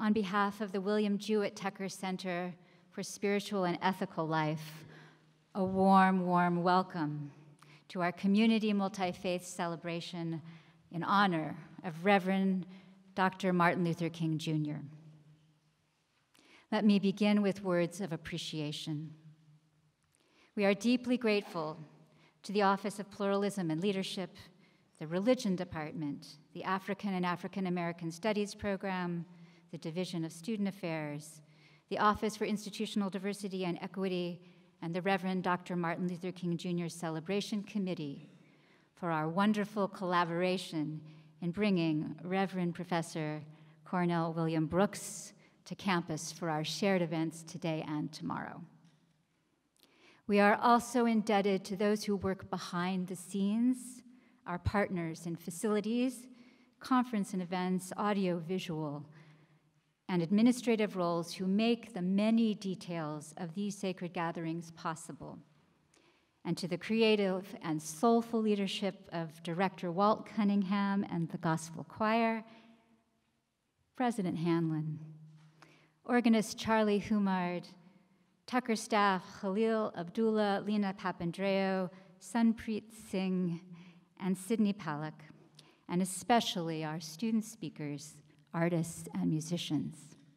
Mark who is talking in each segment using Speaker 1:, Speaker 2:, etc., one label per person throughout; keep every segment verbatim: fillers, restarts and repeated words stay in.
Speaker 1: on behalf of the William Jewett Tucker Center for Spiritual and Ethical Life, a warm, warm welcome to our community multi-faith celebration in honor of Reverend Doctor Martin Luther King, Junior Let me begin with words of appreciation. We are deeply grateful to the Office of Pluralism and Leadership, the Religion Department, the African and African American Studies Program, the Division of Student Affairs, the Office for Institutional Diversity and Equity, and the Reverend Doctor Martin Luther King, Junior Celebration Committee for our wonderful collaboration in bringing Reverend Professor Cornell William Brooks to campus for our shared events today and tomorrow. We are also indebted to those who work behind the scenes, our partners in facilities, conference and events, audio, visual, and administrative roles who make the many details of these sacred gatherings possible, and to the creative and soulful leadership of Director Walt Cunningham and the Gospel Choir, President Hanlon, organist Charlie Humard, Tucker staff Khalil Abdullah, Lena Papandreou, Sunpreet Singh, and Sydney Palak, and especially our student speakers, artists, and musicians.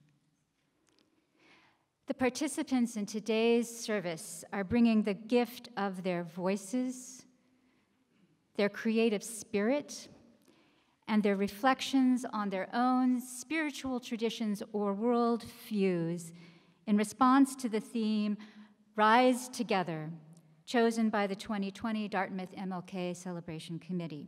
Speaker 1: The participants in today's service are bringing the gift of their voices, their creative spirit, and their reflections on their own spiritual traditions or world views in response to the theme, Rise Together, chosen by the twenty twenty Dartmouth M L K Celebration Committee.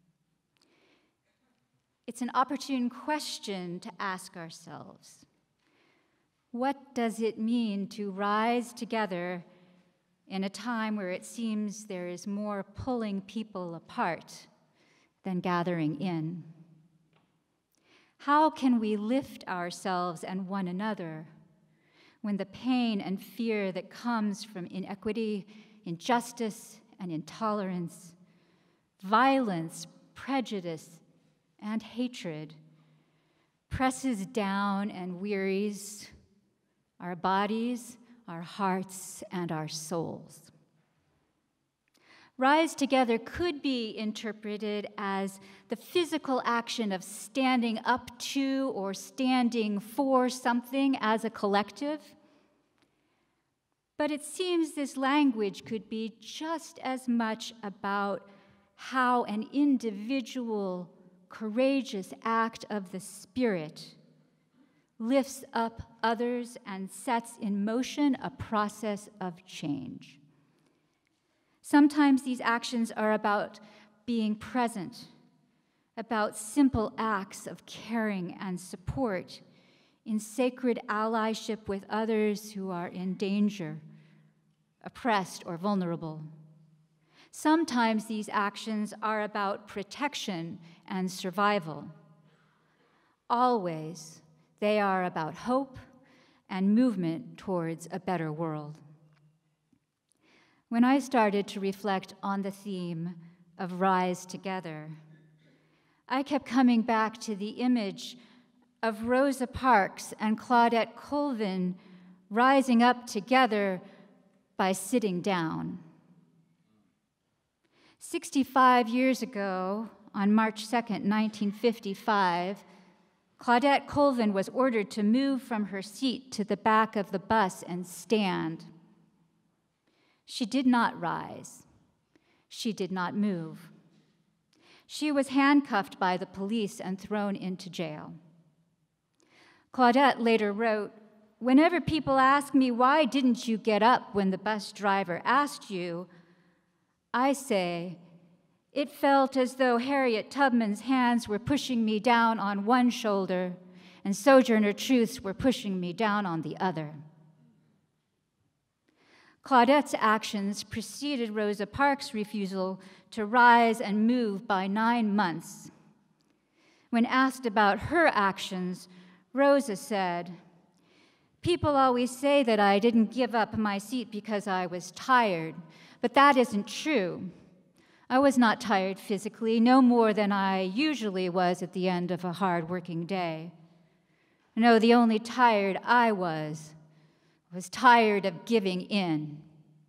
Speaker 1: It's an opportune question to ask ourselves. What does it mean to rise together in a time where it seems there is more pulling people apart than gathering in? How can we lift ourselves and one another when the pain and fear that comes from inequity, injustice, and intolerance, violence, prejudice, and hatred presses down and wearies our bodies, our hearts, and our souls? Rise Together could be interpreted as the physical action of standing up to or standing for something as a collective. But it seems this language could be just as much about how an individual, courageous act of the Spirit lifts up others and sets in motion a process of change. Sometimes these actions are about being present, about simple acts of caring and support in sacred allyship with others who are in danger, oppressed, or vulnerable. Sometimes these actions are about protection and survival. Always, they are about hope and movement towards a better world. When I started to reflect on the theme of Rise Together, I kept coming back to the image of Rosa Parks and Claudette Colvin rising up together by sitting down. sixty-five years ago, on March second, nineteen fifty-five, Claudette Colvin was ordered to move from her seat to the back of the bus and stand. She did not rise. She did not move. She was handcuffed by the police and thrown into jail. Claudette later wrote, "Whenever people ask me, why didn't you get up when the bus driver asked you, I say, it felt as though Harriet Tubman's hands were pushing me down on one shoulder and Sojourner Truth's were pushing me down on the other." Claudette's actions preceded Rosa Parks' refusal to rise and move by nine months. When asked about her actions, Rosa said, "People always say that I didn't give up my seat because I was tired, but that isn't true. I was not tired physically, no more than I usually was at the end of a hard working day. No, the only tired I was, was tired of giving in.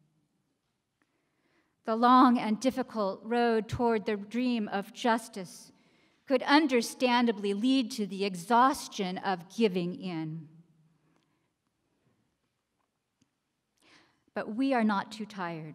Speaker 1: The long and difficult road toward the dream of justice could understandably lead to the exhaustion of giving in. But we are not too tired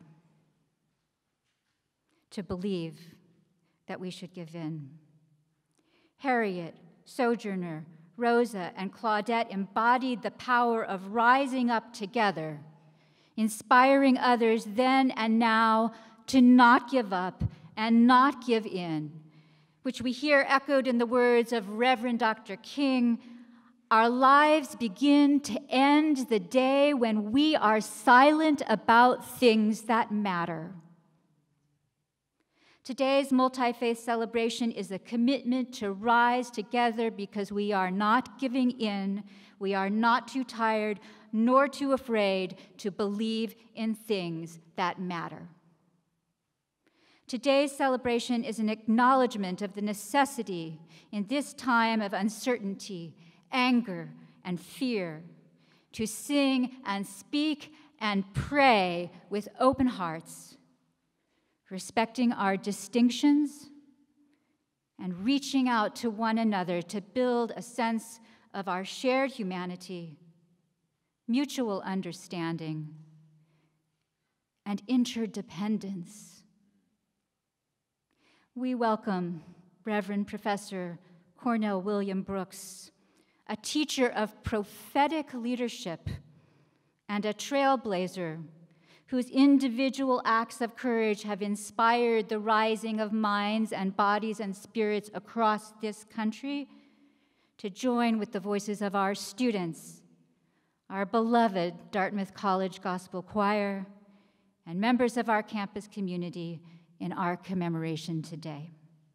Speaker 1: to believe that we should give in. Harriet, Sojourner, Rosa, and Claudette embodied the power of rising up together, inspiring others then and now to not give up and not give in, which we hear echoed in the words of Reverend Doctor King. Our lives begin to end the day when we are silent about things that matter. Today's Multifaith Celebration is a commitment to rise together because we are not giving in, we are not too tired nor too afraid to believe in things that matter. Today's celebration is an acknowledgement of the necessity in this time of uncertainty, anger, and fear to sing and speak and pray with open hearts, respecting our distinctions and reaching out to one another to build a sense of our shared humanity, mutual understanding, and interdependence. We welcome Reverend Professor Cornell William Brooks, a teacher of prophetic leadership and a trailblazer whose individual acts of courage have inspired the rising of minds and bodies and spirits across this country, to join with the voices of our students, our beloved Dartmouth College Gospel Choir, and members of our campus community in our commemoration today.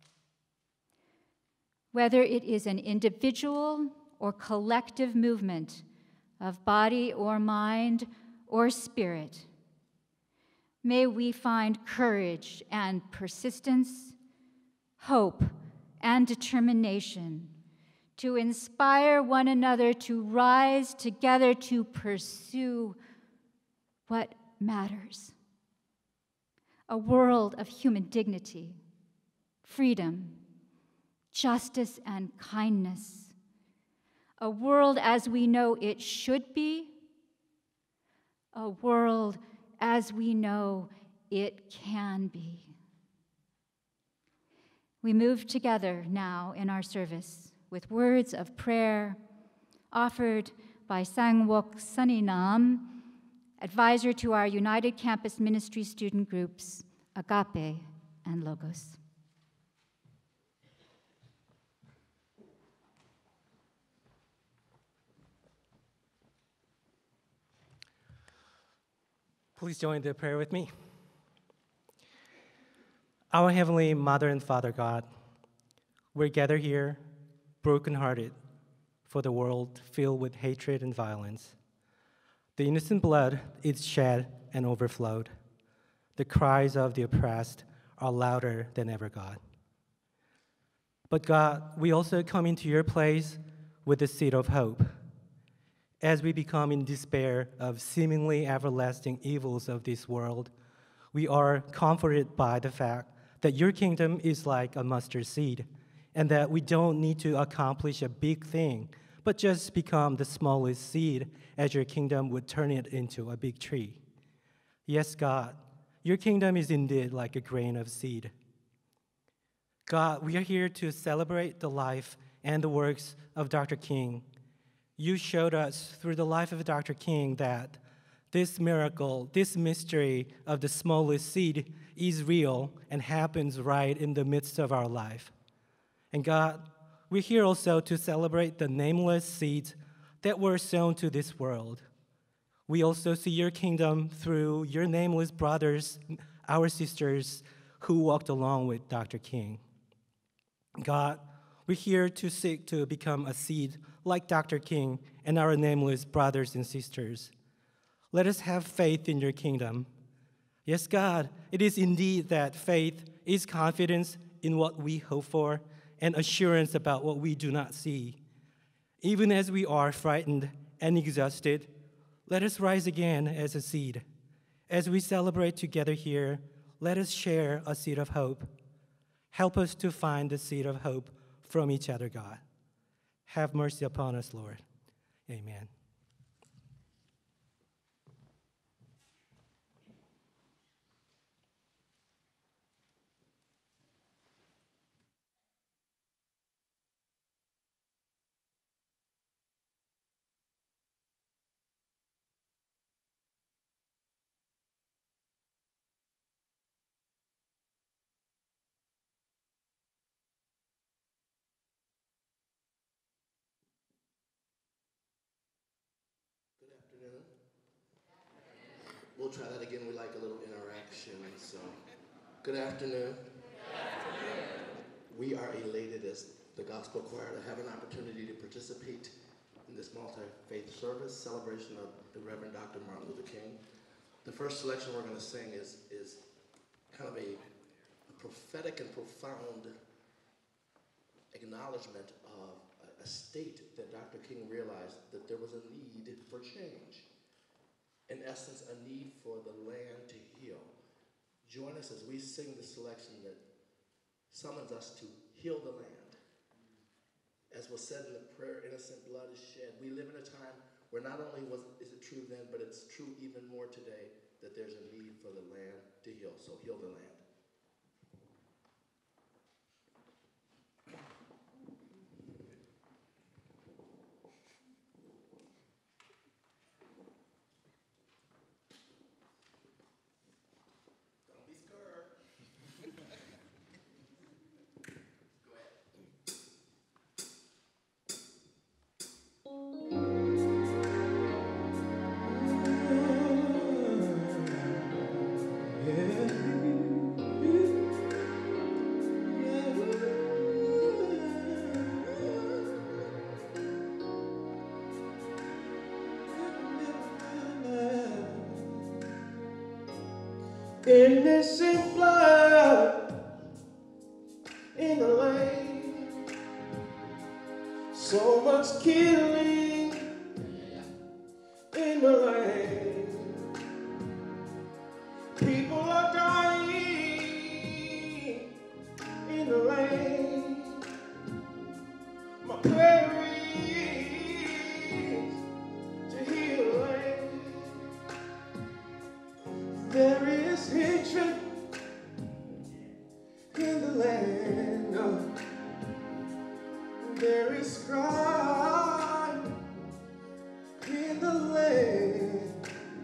Speaker 1: Whether it is an individual or collective movement of body or mind or spirit, may we find courage and persistence, hope and determination to inspire one another to rise together to pursue what matters. A world of human dignity, freedom, justice, and kindness. A world as we know it should be. A world as we know it can be. We move together now in our service with words of prayer offered by Sangwok Saninam, advisor to our United Campus Ministry student groups, Agape and Logos.
Speaker 2: Please join the prayer with me. Our Heavenly Mother and Father God, we're gathered here, brokenhearted, for the world filled with hatred and violence. The innocent blood is shed and overflowed. The cries of the oppressed are louder than ever, God. But God, we also come into your place with the seed of hope. As we become in despair of seemingly everlasting evils of this world, we are comforted by the fact that your kingdom is like a mustard seed, and that we don't need to accomplish a big thing, but just become the smallest seed as your kingdom would turn it into a big tree. Yes, God, your kingdom is indeed like a grain of seed. God, we are here to celebrate the life and the works of Doctor King. You showed us through the life of Doctor King that this miracle, this mystery of the smallest seed is real and happens right in the midst of our life. And God, we're here also to celebrate the nameless seeds that were sown to this world. We also see your kingdom through your nameless brothers, our sisters, who walked along with Doctor King. God, we're here to seek to become a seed like Doctor King and our nameless brothers and sisters. Let us have faith in your kingdom. Yes, God, it is indeed that faith is confidence in what we hope for and assurance about what we do not see. Even as we are frightened and exhausted, let us rise again as a seed. As we celebrate together here, let us share a seed of hope. Help us to find the seed of hope from each other, God. Have mercy upon us, Lord. Amen.
Speaker 3: Good afternoon. We'll try that again. We like a little interaction. So, good afternoon. Good afternoon. We are elated as the Gospel Choir to have an opportunity to participate in this multi-faith service celebration of the Reverend Doctor Martin Luther King. The first selection we're going to sing is, is kind of a, a prophetic and profound acknowledgement of a, a state that Doctor King realized that there was a need for change. In essence, a need for the land to heal. Join us as we sing the selection that summons us to heal the land. As was said in the prayer, innocent blood is shed. We live in a time where not only was is it true then, but it's true even more today that there's a need for the land to heal. So heal the land.
Speaker 4: Innocent blood in the lane, so much killing in the land. People are dying in the lane. My prayer is to heal the land. There is hatred in the land. Oh. There is crime in the land.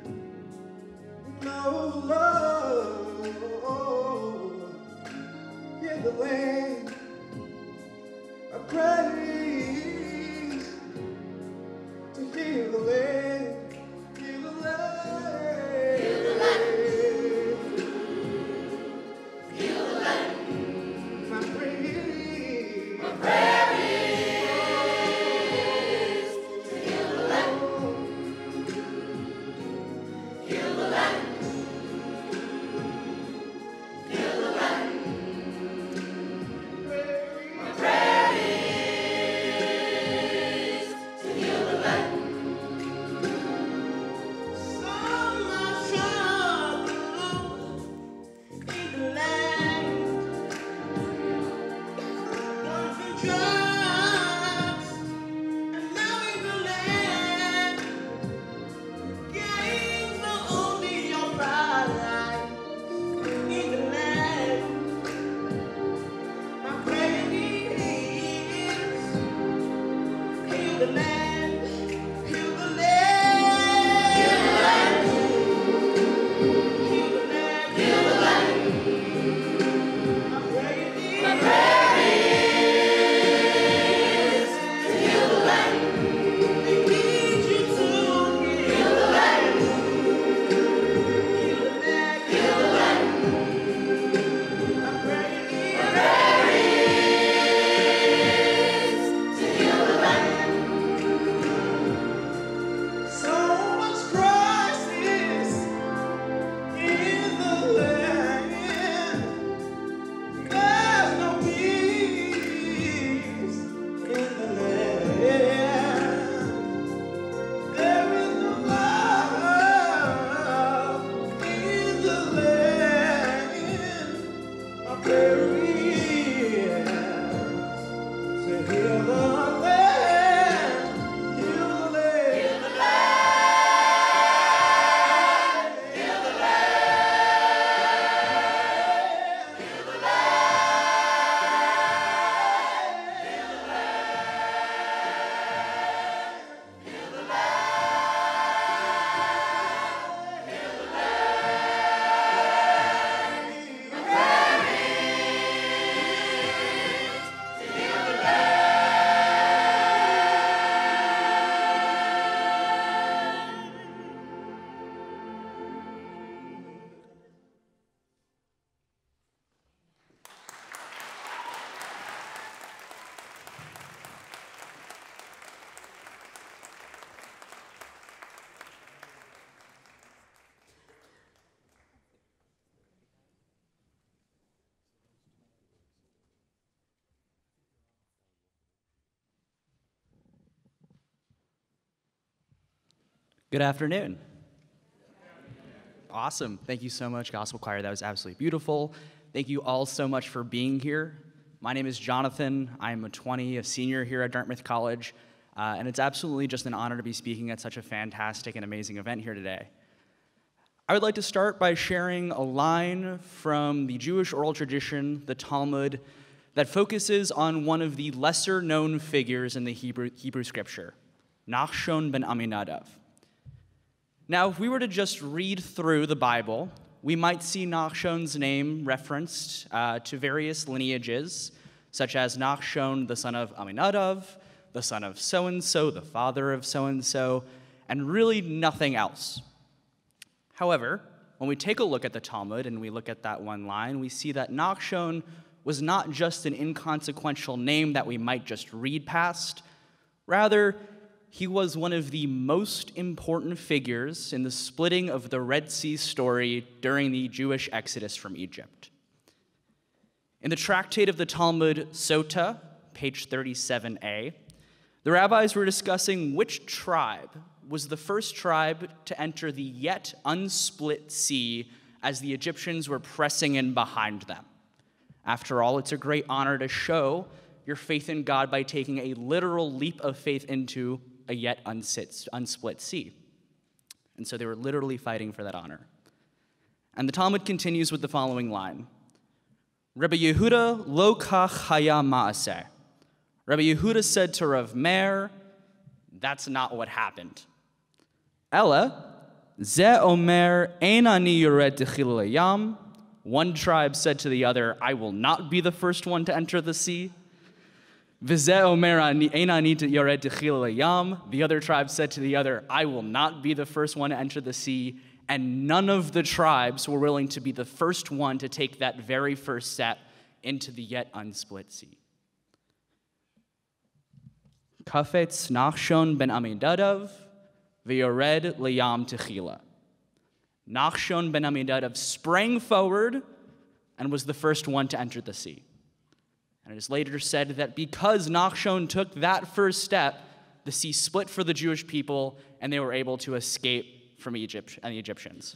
Speaker 5: Good afternoon. Awesome. Thank you so much, Gospel Choir. That was absolutely beautiful. Thank you all so much for being here. My name is Jonathan. I'm a twenty, a senior here at Dartmouth College, uh, and it's absolutely just an honor to be speaking at such a fantastic and amazing event here today. I would like to start by sharing a line from the Jewish oral tradition, the Talmud, that focuses on one of the lesser-known figures in the Hebrew, Hebrew scripture, Nachshon ben Aminadav. Now, if we were to just read through the Bible, we might see Nachshon's name referenced uh, to various lineages, such as Nachshon, the son of Aminadav, the son of so-and-so, the father of so-and-so, and really nothing else. However, when we take a look at the Talmud and we look at that one line, we see that Nachshon was not just an inconsequential name that we might just read past. Rather, he was one of the most important figures in the splitting of the Red Sea story during the Jewish exodus from Egypt. In the tractate of the Talmud, Sota, page thirty-seven a, the rabbis were discussing which tribe was the first tribe to enter the yet unsplit sea as the Egyptians were pressing in behind them. After all, it's a great honor to show your faith in God by taking a literal leap of faith into a yet unsplit sea. And so they were literally fighting for that honor. And the Talmud continues with the following line. Rabbi Yehuda lo kach haya ma'aseh. Rabbi Yehuda said to Rav Meir, that's not what happened. Ella, ze omer ein ani yored techila layam. One tribe said to the other, I will not be the first one to enter the sea. The other tribe said to the other, I will not be the first one to enter the sea, and none of the tribes were willing to be the first one to take that very first step into the yet unsplit sea. Kafetz Nachshon ben Aminadav v'yored layam techila. Nachshon ben Aminadav sprang forward and was the first one to enter the sea. And it is later said that because Nachshon took that first step, the sea split for the Jewish people, and they were able to escape from Egypt and the Egyptians.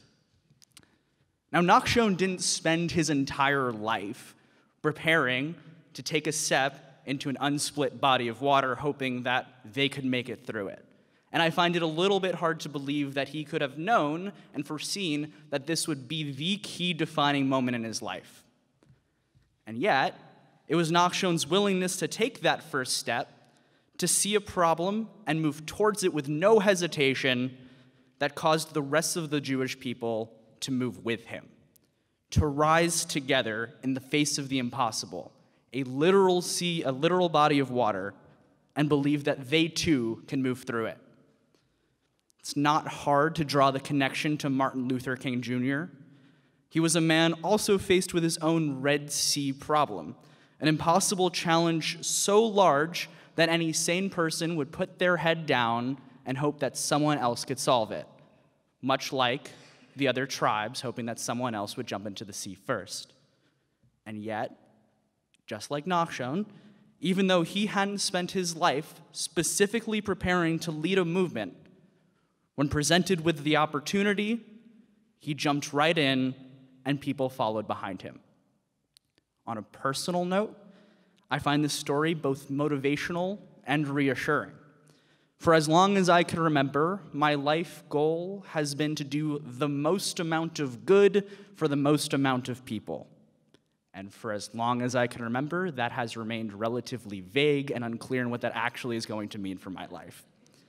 Speaker 5: Now, Nachshon didn't spend his entire life preparing to take a step into an unsplit body of water, hoping that they could make it through it. And I find it a little bit hard to believe that he could have known and foreseen that this would be the key defining moment in his life. And yet, it was Nachshon's willingness to take that first step, to see a problem and move towards it with no hesitation, that caused the rest of the Jewish people to move with him, to rise together in the face of the impossible, a literal sea, a literal body of water, and believe that they too can move through it. It's not hard to draw the connection to Martin Luther King Junior He was a man also faced with his own Red Sea problem, an impossible challenge so large that any sane person would put their head down and hope that someone else could solve it, much like the other tribes hoping that someone else would jump into the sea first. And yet, just like Nachshon, even though he hadn't spent his life specifically preparing to lead a movement, when presented with the opportunity, he jumped right in and people followed behind him. On a personal note, I find this story both motivational and reassuring. For as long as I can remember, my life goal has been to do the most amount of good for the most amount of people. And for as long as I can remember, that has remained relatively vague and unclear in what that actually is going to mean for my life.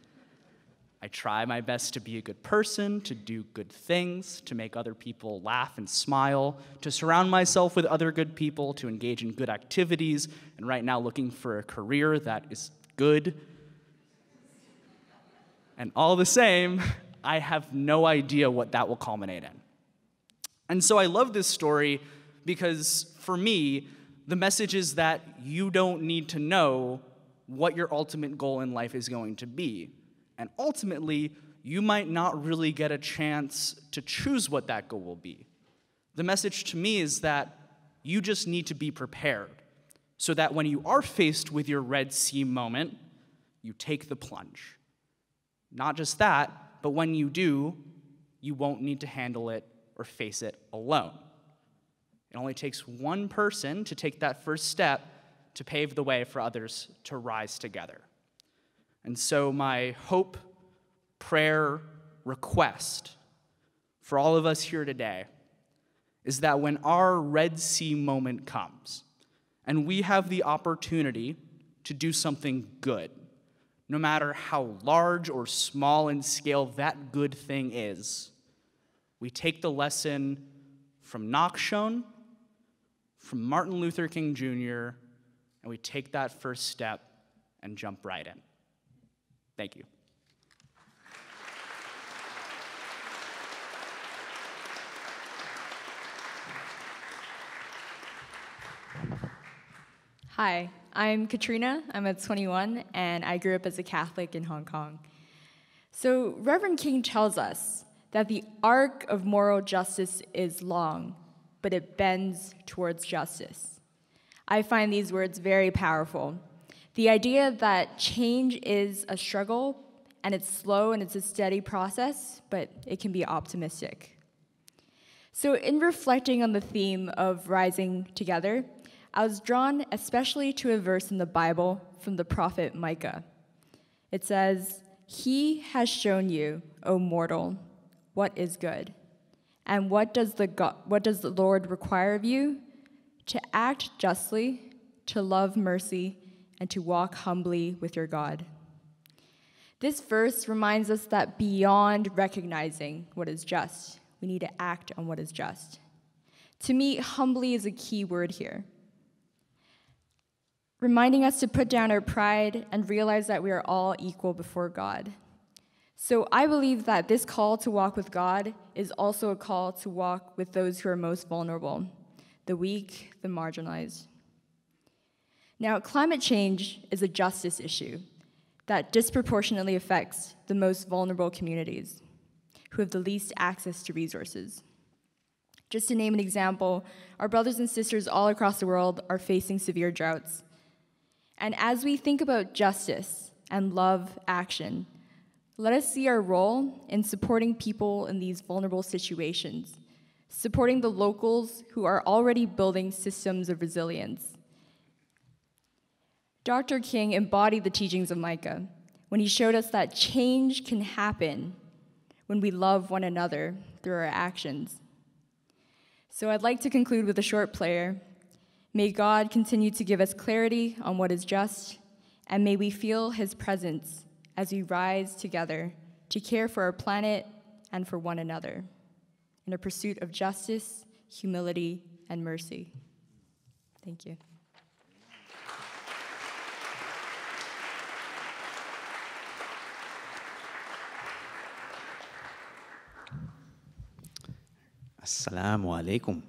Speaker 5: I try my best to be a good person, to do good things, to make other people laugh and smile, to surround myself with other good people, to engage in good activities, and right now looking for a career that is good. And all the same, I have no idea what that will culminate in. And so I love this story because, for me, the message is that you don't need to know what your ultimate goal in life is going to be. And ultimately, you might not really get a chance to choose what that goal will be. The message to me is that you just need to be prepared so that when you are faced with your Red Sea moment, you take the plunge. Not just that, but when you do, you won't need to handle it or face it alone. It only takes one person to take that first step to pave the way for others to rise together. And so my hope, prayer, request for all of us here today is that when our Red Sea moment comes and we have the opportunity to do something good, no matter how large or small in scale that good thing is, we take the lesson from Nachshon, from Martin Luther King Junior, and we take that first step and jump right in. Thank you.
Speaker 6: Hi, I'm Katrina. I'm at twenty-one, and I grew up as a Catholic in Hong Kong. So Reverend King tells us that the arc of moral justice is long, but it bends towards justice. I find these words very powerful. The idea that change is a struggle, and it's slow and it's a steady process, but it can be optimistic. So in reflecting on the theme of rising together, I was drawn especially to a verse in the Bible from the prophet Micah. It says, "He has shown you, O mortal, what is good. And what does the God, what does the Lord require of you? To act justly, to love mercy, and to walk humbly with your God." This verse reminds us that beyond recognizing what is just, we need to act on what is just. To me, humbly is a key word here, reminding us to put down our pride and realize that we are all equal before God. So I believe that this call to walk with God is also a call to walk with those who are most vulnerable, the weak, the marginalized. Now, climate change is a justice issue that disproportionately affects the most vulnerable communities who have the least access to resources. Just to name an example, our brothers and sisters all across the world are facing severe droughts. And as we think about justice and love action, let us see our role in supporting people in these vulnerable situations, supporting the locals who are already building systems of resilience. Doctor King embodied the teachings of Micah when he showed us that change can happen when we love one another through our actions. So I'd like to conclude with a short prayer. May God continue to give us clarity on what is just, and may we feel his presence as we rise together to care for our planet and for one another in a pursuit of justice, humility, and mercy. Thank you.
Speaker 7: Assalamu alaikum.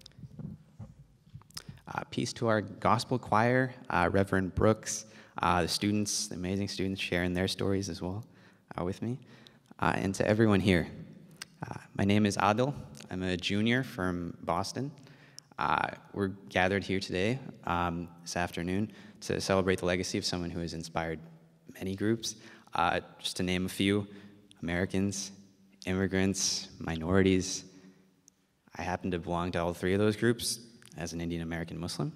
Speaker 7: Uh, peace to our gospel choir, uh, Reverend Brooks, uh, the students, the amazing students sharing their stories as well uh, with me, uh, and to everyone here. Uh, my name is Adil. I'm a junior from Boston. Uh, we're gathered here today, um, this afternoon, to celebrate the legacy of someone who has inspired many groups. Uh, just to name a few: Americans, immigrants, minorities. I happen to belong to all three of those groups as an Indian American Muslim.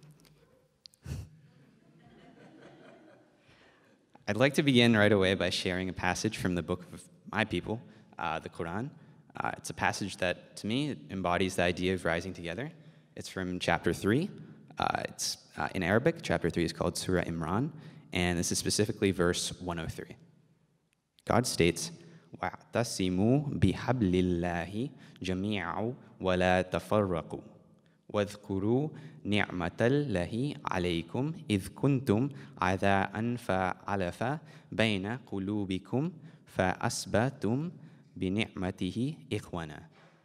Speaker 7: I'd like to begin right away by sharing a passage from the book of my people, uh, the Quran. Uh, it's a passage that, to me, embodies the idea of rising together. It's from chapter three. Uh, it's uh, in Arabic. Chapter three is called Surah Imran, and this is specifically verse one oh three. God states, وَاعْتَصِمُوا بِحَبْلِ اللَّهِ جَمِيعًا وَلَا تَفَرَّقُوا واذكروا نعمة الله عليكم إذ كنتم أعداء فألف بين قلوبكم فأصبحتم بنعمته إخوانا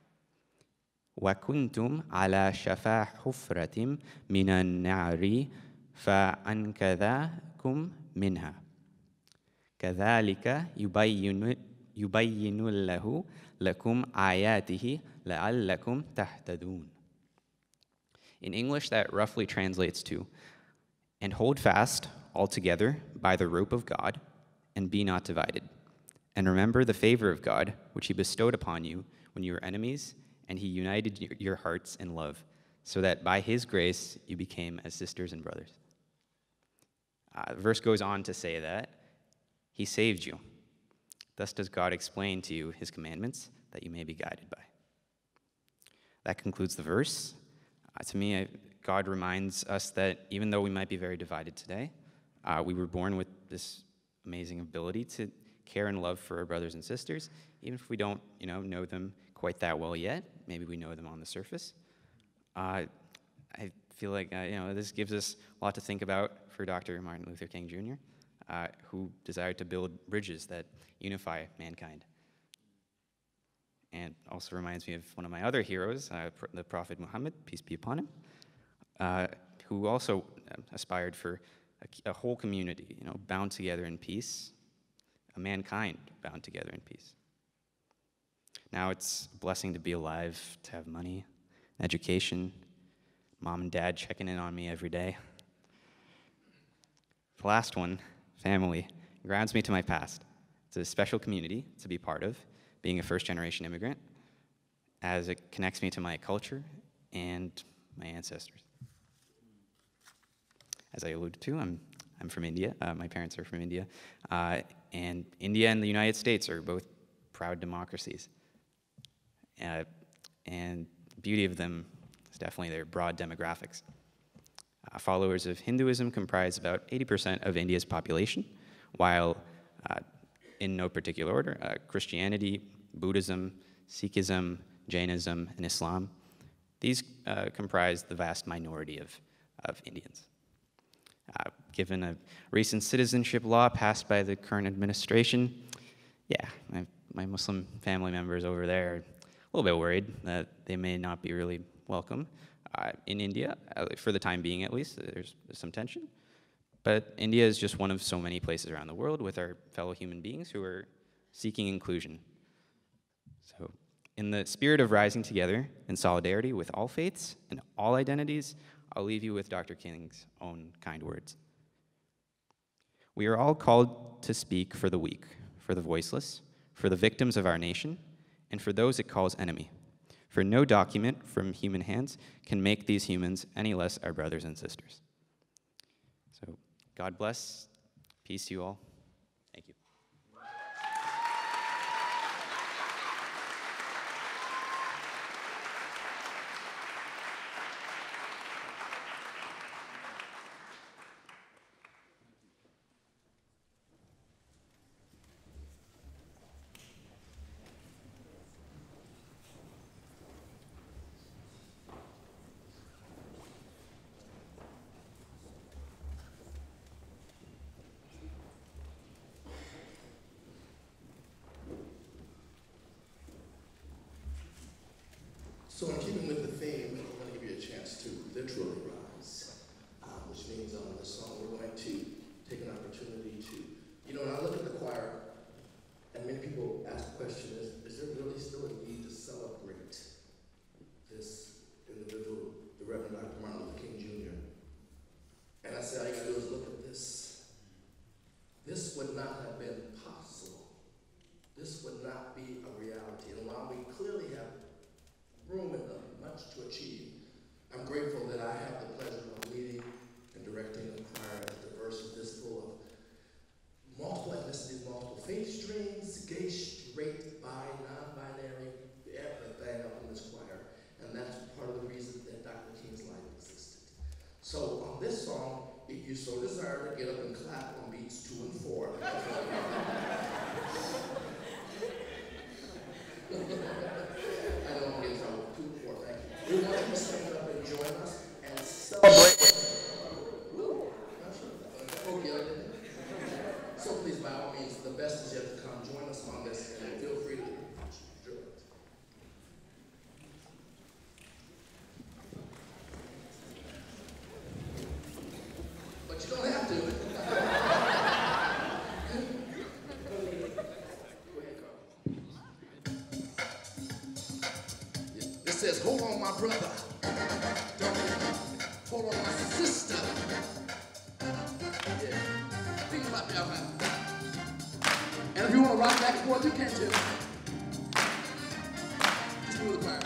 Speaker 7: وكنتم على شفا حفرة من النار فأنقذكم منها كذلك يبين يبين الله لكم آياته لعلكم تهتدون. In English, that roughly translates to, "And hold fast all together by the rope of God, and be not divided, And remember the favor of God, which he bestowed upon you when you were enemies, and he united your- your hearts in love, so that by his grace you became as sisters and brothers. Uh, the verse goes on to say that he saved you. Thus does God explain to you his commandments, that you may be guided by. That concludes the verse. Uh, to me, I, God reminds us that even though we might be very divided today, uh, we were born with this amazing ability to care and love for our brothers and sisters, even if we don't, you know, know them quite that well yet. Maybe we know them on the surface. Uh, I feel like, uh, you know, this gives us a lot to think about for Doctor Martin Luther King Junior, uh, who desired to build bridges that unify mankind. And also reminds me of one of my other heroes, uh, the Prophet Muhammad, peace be upon him, uh, who also aspired for a, a whole community, you know, bound together in peace, a mankind bound together in peace. Now it's a blessing to be alive, to have money, education, mom and dad checking in on me every day. The last one, family, grounds me to my past. It's a special community to be part of, being a first-generation immigrant, as it connects me to my culture and my ancestors. As I alluded to, I'm, I'm from India. Uh, my parents are from India. Uh, and India and the United States are both proud democracies. Uh, and the beauty of them is definitely their broad demographics. Uh, followers of Hinduism comprise about eighty percent of India's population, while uh, in no particular order, uh, Christianity, Buddhism, Sikhism, Jainism, and Islam, these uh, comprise the vast minority of, of Indians. Uh, given a recent citizenship law passed by the current administration, yeah, my, my Muslim family members over there are a little bit worried that they may not be really welcome uh, in India, uh, for the time being at least. There's, there's some tension. But India is just one of so many places around the world with our fellow human beings who are seeking inclusion. So, in the spirit of rising together in solidarity with all faiths and all identities, I'll leave you with Doctor King's own kind words. We are all called to speak for the weak, for the voiceless, for the victims of our nation, and for those it calls enemy. For no document from human hands can make these humans any less our brothers and sisters. So, God bless. Peace to you all. Thank you.
Speaker 3: So in keeping with the theme, I want to give you a chance to literally rise, uh, which means on this song we're going to take an opportunity to, you know, when I look at the choir, and many people ask the question, is, is there really still a need to celebrate this individual, the Reverend Doctor Martin Luther King Junior? And I say, all you gotta do is look at this. This would not have been possible. This would not be a reality. And while we clearly have room and much to achieve, I'm grateful that I have the pleasure of leading and directing a choir as diverse as this, full of multiple ethnicities, multiple faith streams, gay, straight, bi, non-binary, everything up in this choir. And that's part of the reason that Doctor King's life existed. So on this song, if you so desire to get up and clap on beats two and four. I don't want to get in trouble. Two and four, thank you. We want you to stand up and join us and celebrate. Okay, so please, by all means, the best is yet to come. Join us on this, and feel free to drill it. But you don't have to. It says, hold on, my brother. Don't hold on, my sister. Yeah. Think about that. And if you want to rock that, sax, boys, you can too. Just move the choir.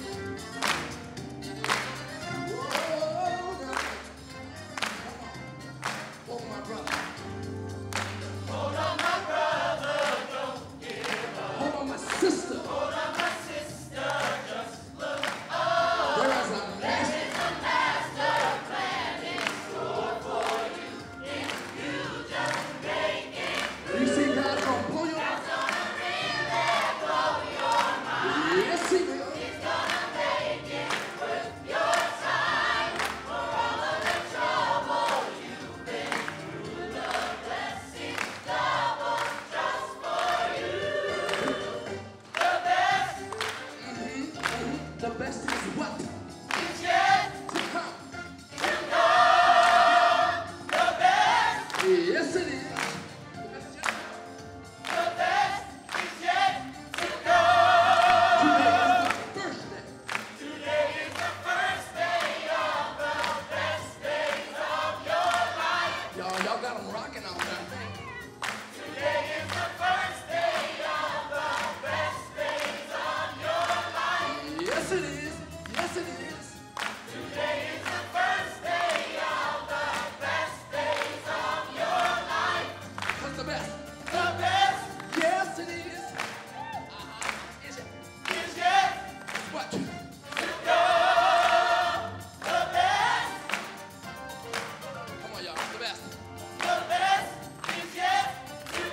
Speaker 3: Whoa, now. Come on. Hold my brother. Hold on, my brother, don't give up. Hold on, my sister. Hold on, my sister, just look up. There is a master. There is a master plan in store for you if you just make it. You see God's gonna blow your mind. God's gonna really blow your mind. Yes, he will. He's gonna make it worth your time for all of the trouble you've been through. The blessings double just for you. The best. Mm-hmm, mm-hmm. The best is what? It's yet to come. To come. The best. Yes, it is. The best is yet to come. Today is the first day. Today is the first day of the best days of your life. Y'all, y'all got them rocking out there. Today is the first day of the best days of your life. Yes, it is. Yes, it is. Today is the first day of the best days of your life. What's the best? The best. Yes, it is. Uh-huh. Is it? Is yet. What? To come. The best. Come on, y'all. The best. The best is yet to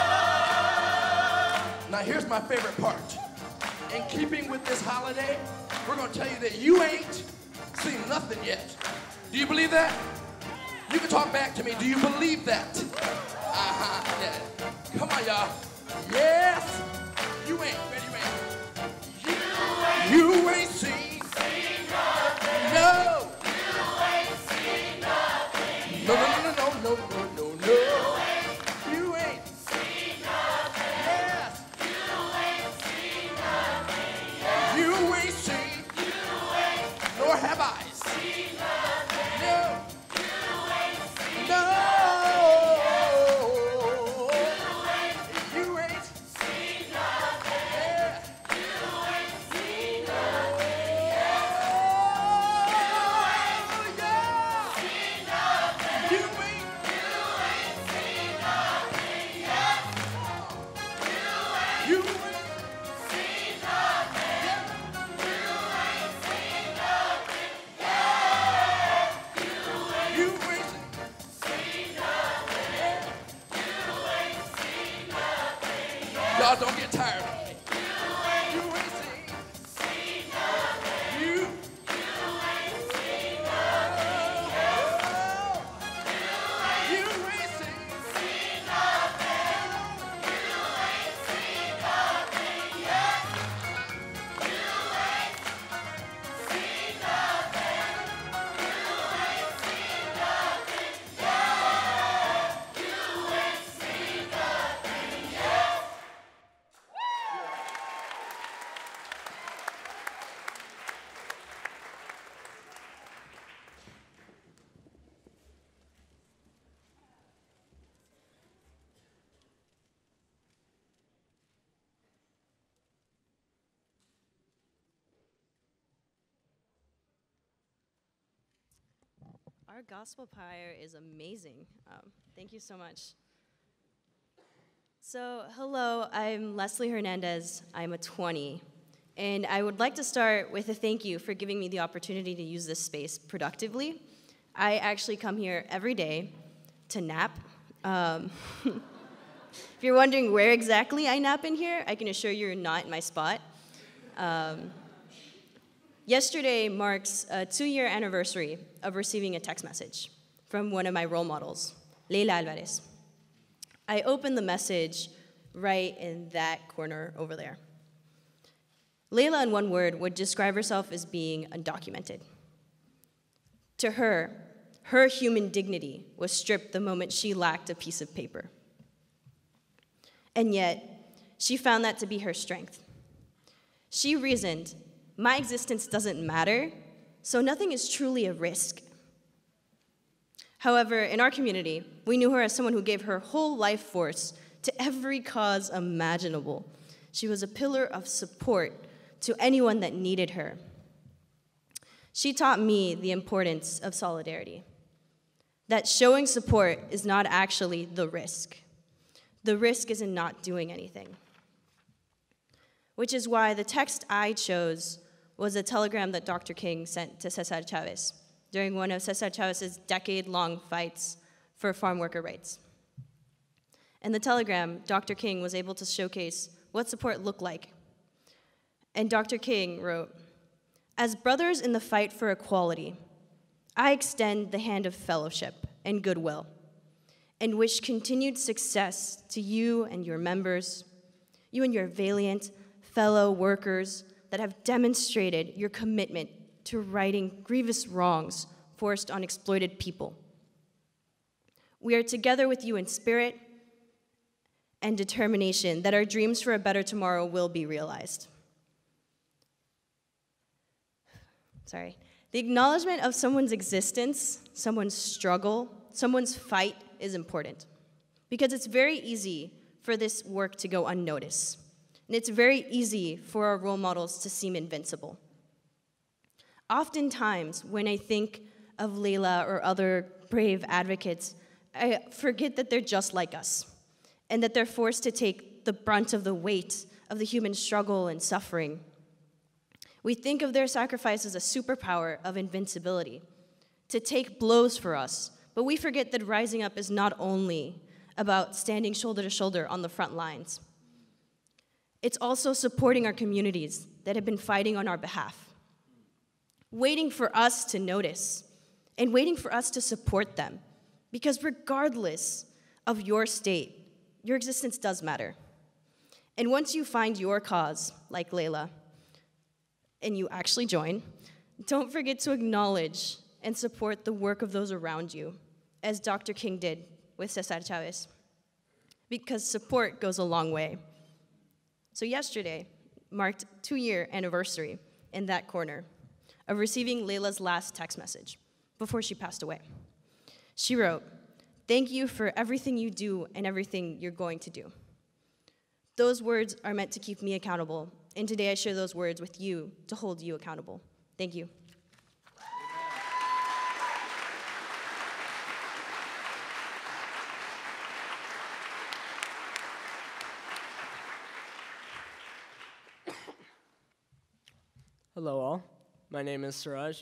Speaker 3: come. Now, here's my favorite part. In keeping with this holiday, we're going to tell you that you ain't seen nothing yet. Do you believe that? You can talk back to me. Do you believe that? Uh-huh. Yeah. Come on, y'all. Yes. You ain't. Ready, you ain't. You ain't. You ain't seen. Seen nothing. No. You ain't seen nothing. No, no, no, no, no, no, no, no. You ain't. You ain't. Seen nothing. Yes. You ain't seen nothing. You ain't seen. You ain't. Nor have I. Seen nothing. No. You ain't seen. No. You ain't seen nothing. Yeah. You ain't seen nothing. Yeah. You ain't seen nothing. You ain't. You ain't seen nothing yet. You ain't. You ain't seen nothing. You ain't seen nothing yet. You ain't seen nothing. You ain't seen nothing yet. Y'all don't get tired of me. You ain't seen. Seen nothing. You. You ain't seen nothing yet. You ain't seen. Seen nothing. You ain't seen nothing yet. You ain't seen nothing. You ain't seen nothing yet. You ain't seen nothing yet.
Speaker 8: Our gospel choir is amazing. Um, thank you so much. So, hello, I'm Leslie Hernandez. I'm a twenty. And I would like to start with a thank you for giving me the opportunity to use this space productively. I actually come here every day to nap. Um, if you're wondering where exactly I nap in here, I can assure you you're not in my spot. Um, Yesterday marks a two-year anniversary of receiving a text message from one of my role models, Leila Alvarez. I opened the message right in that corner over there. Leila, in one word, would describe herself as being undocumented. To her, her human dignity was stripped the moment she lacked a piece of paper. And yet, she found that to be her strength. She reasoned, my existence doesn't matter, so nothing is truly a risk. However, in our community, we knew her as someone who gave her whole life force to every cause imaginable. She was a pillar of support to anyone that needed her. She taught me the importance of solidarity, that showing support is not actually the risk. The risk is in not doing anything. Which is why the text I chose was a telegram that Doctor King sent to Cesar Chavez during one of Cesar Chavez's decade-long fights for farm worker rights. In the telegram, Doctor King was able to showcase what support looked like. And Doctor King wrote, "As brothers in the fight for equality, I extend the hand of fellowship and goodwill and wish continued success to you and your members, you and your valiant fellow workers that have demonstrated your commitment to righting grievous wrongs forced on exploited people. We are together with you in spirit and determination that our dreams for a better tomorrow will be realized." Sorry. The acknowledgement of someone's existence, someone's struggle, someone's fight is important because it's very easy for this work to go unnoticed. And it's very easy for our role models to seem invincible. Oftentimes, when I think of Layla or other brave advocates, I forget that they're just like us and that they're forced to take the brunt of the weight of the human struggle and suffering. We think of their sacrifice as a superpower of invincibility, to take blows for us, but we forget that rising up is not only about standing shoulder to shoulder on the front lines. It's also supporting our communities that have been fighting on our behalf, waiting for us to notice and waiting for us to support them, because regardless of your state, your existence does matter. And once you find your cause, like Layla, and you actually join, don't forget to acknowledge and support the work of those around you, as Doctor King did with Cesar Chavez, because support goes a long way. So yesterday marked two-year anniversary in that corner of receiving Layla's last text message before she passed away. She wrote, "Thank you for everything you do and everything you're going to do." Those words are meant to keep me accountable, and today I share those words with you to hold you accountable. Thank you.
Speaker 9: Hello all, my name is Suraj.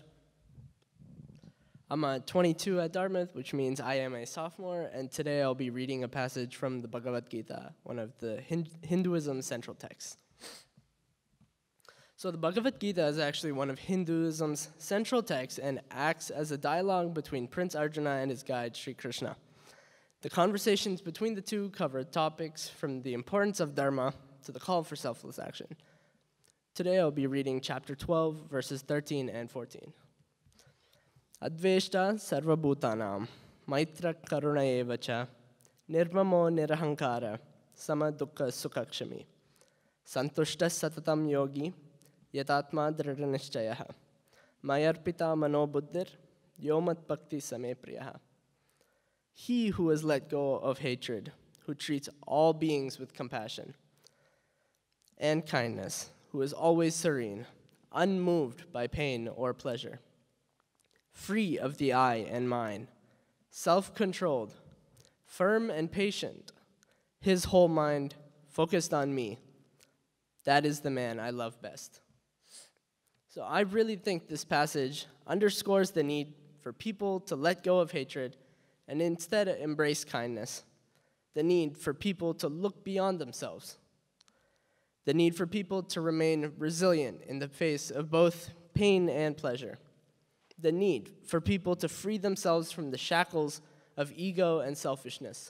Speaker 9: I'm a twenty-two at Dartmouth, which means I am a sophomore, and today I'll be reading a passage from the Bhagavad Gita, one of the Hinduism's central texts. So the Bhagavad Gita is actually one of Hinduism's central texts and acts as a dialogue between Prince Arjuna and his guide, Sri Krishna. The conversations between the two cover topics from the importance of dharma to the call for selfless action. Today I'll be reading chapter twelve, verses thirteen and fourteen. Adveshta sarva bhutanam, maitra karuna evacha, nirmamo nirahankara, sama dukkha sukhakshami, santushta satatam yogi, yatatma dridhanishchayaha, mayarpita mano buddhir, yomat bhakti same priyaha. He who has let go of hatred, who treats all beings with compassion and kindness, who is always serene, unmoved by pain or pleasure, free of the I and mine, self-controlled, firm and patient, his whole mind focused on me. That is the man I love best. So I really think this passage underscores the need for people to let go of hatred and instead embrace kindness, the need for people to look beyond themselves, the need for people to remain resilient in the face of both pain and pleasure, the need for people to free themselves from the shackles of ego and selfishness.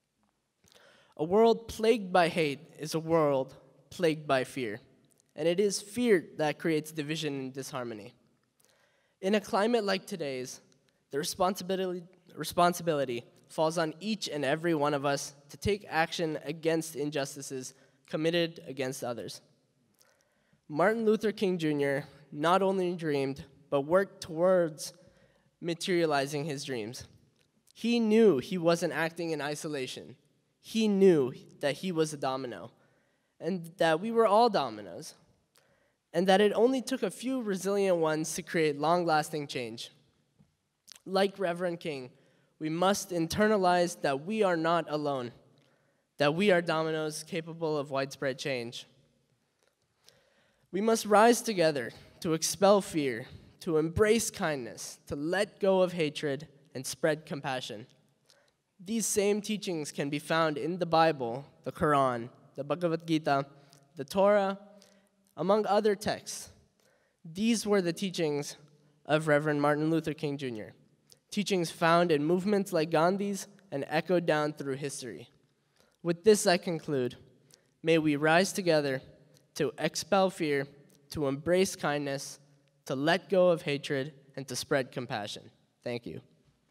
Speaker 9: A world plagued by hate is a world plagued by fear, and it is fear that creates division and disharmony. In a climate like today's, the responsibility, responsibility falls on each and every one of us to take action against injustices committed against others. Martin Luther King Junior not only dreamed, but worked towards materializing his dreams. He knew he wasn't acting in isolation. He knew that he was a domino, and that we were all dominoes, and that it only took a few resilient ones to create long-lasting change. Like Reverend King, we must internalize that we are not alone, that we are dominoes capable of widespread change. We must rise together to expel fear, to embrace kindness, to let go of hatred, and spread compassion. These same teachings can be found in the Bible, the Quran, the Bhagavad Gita, the Torah, among other texts. These were the teachings of Reverend Martin Luther King Junior, teachings found in movements like Gandhi's and echoed down through history. With this, I conclude. May we rise together to expel fear, to embrace kindness, to let go of hatred, and to spread compassion. Thank you.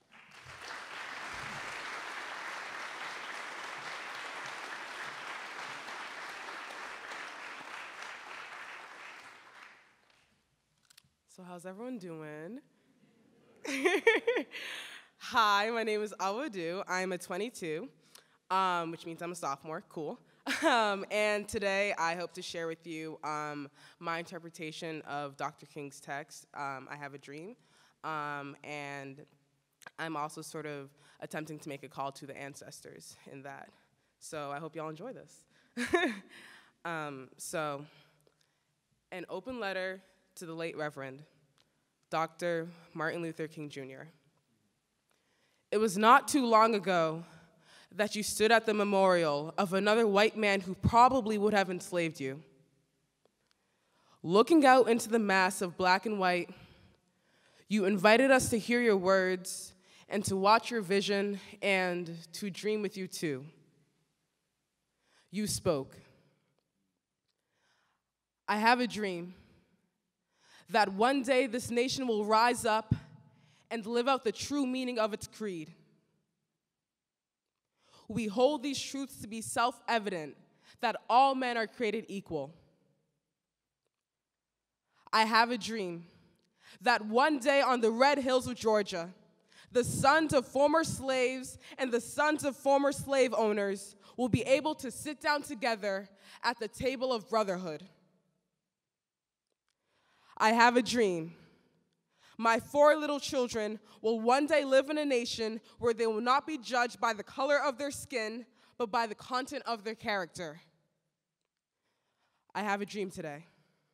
Speaker 10: So how's everyone doing? Hi, my name is Awadu. I'm a twenty-two, um, which means I'm a sophomore. Cool. Um, and today I hope to share with you um, my interpretation of Doctor King's text, um, I Have a Dream. Um, and I'm also sort of attempting to make a call to the ancestors in that. So I hope y'all enjoy this. um, so, an open letter to the late Reverend Doctor Martin Luther King Junior It was not too long ago that you stood at the memorial of another white man who probably would have enslaved you. Looking out into the mass of black and white, you invited us to hear your words and to watch your vision and to dream with you too. You spoke. I have a dream that one day this nation will rise up and live out the true meaning of its creed. We hold these truths to be self-evident, that all men are created equal. I have a dream that one day on the red hills of Georgia, the sons of former slaves and the sons of former slave owners will be able to sit down together at the table of brotherhood. I have a dream. My four little children will one day live in a nation where they will not be judged by the color of their skin, but by the content of their character. I have a dream today.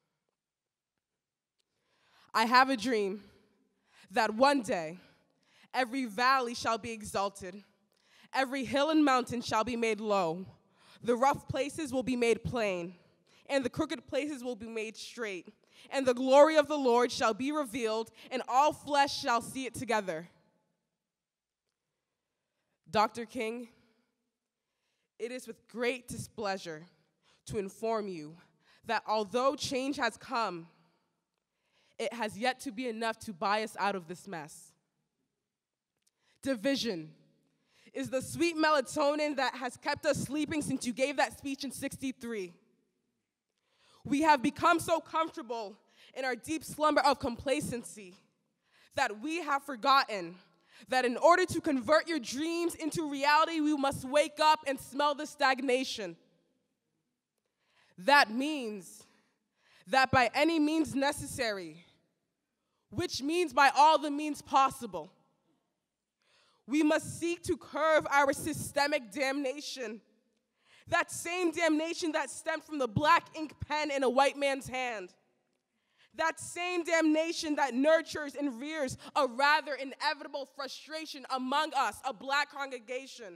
Speaker 10: I have a dream that one day every valley shall be exalted, every hill and mountain shall be made low, the rough places will be made plain, and the crooked places will be made straight. And the glory of the Lord shall be revealed, and all flesh shall see it together. Doctor King, it is with great displeasure to inform you that although change has come, it has yet to be enough to buy us out of this mess. Division is the sweet melatonin that has kept us sleeping since you gave that speech in sixty-three. We have become so comfortable in our deep slumber of complacency that we have forgotten that in order to convert your dreams into reality, we must wake up and smell the stagnation. That means that by any means necessary, which means by all the means possible, we must seek to curb our systemic damnation. That same damnation that stemmed from the black ink pen in a white man's hand. That same damnation that nurtures and rears a rather inevitable frustration among us, a black congregation.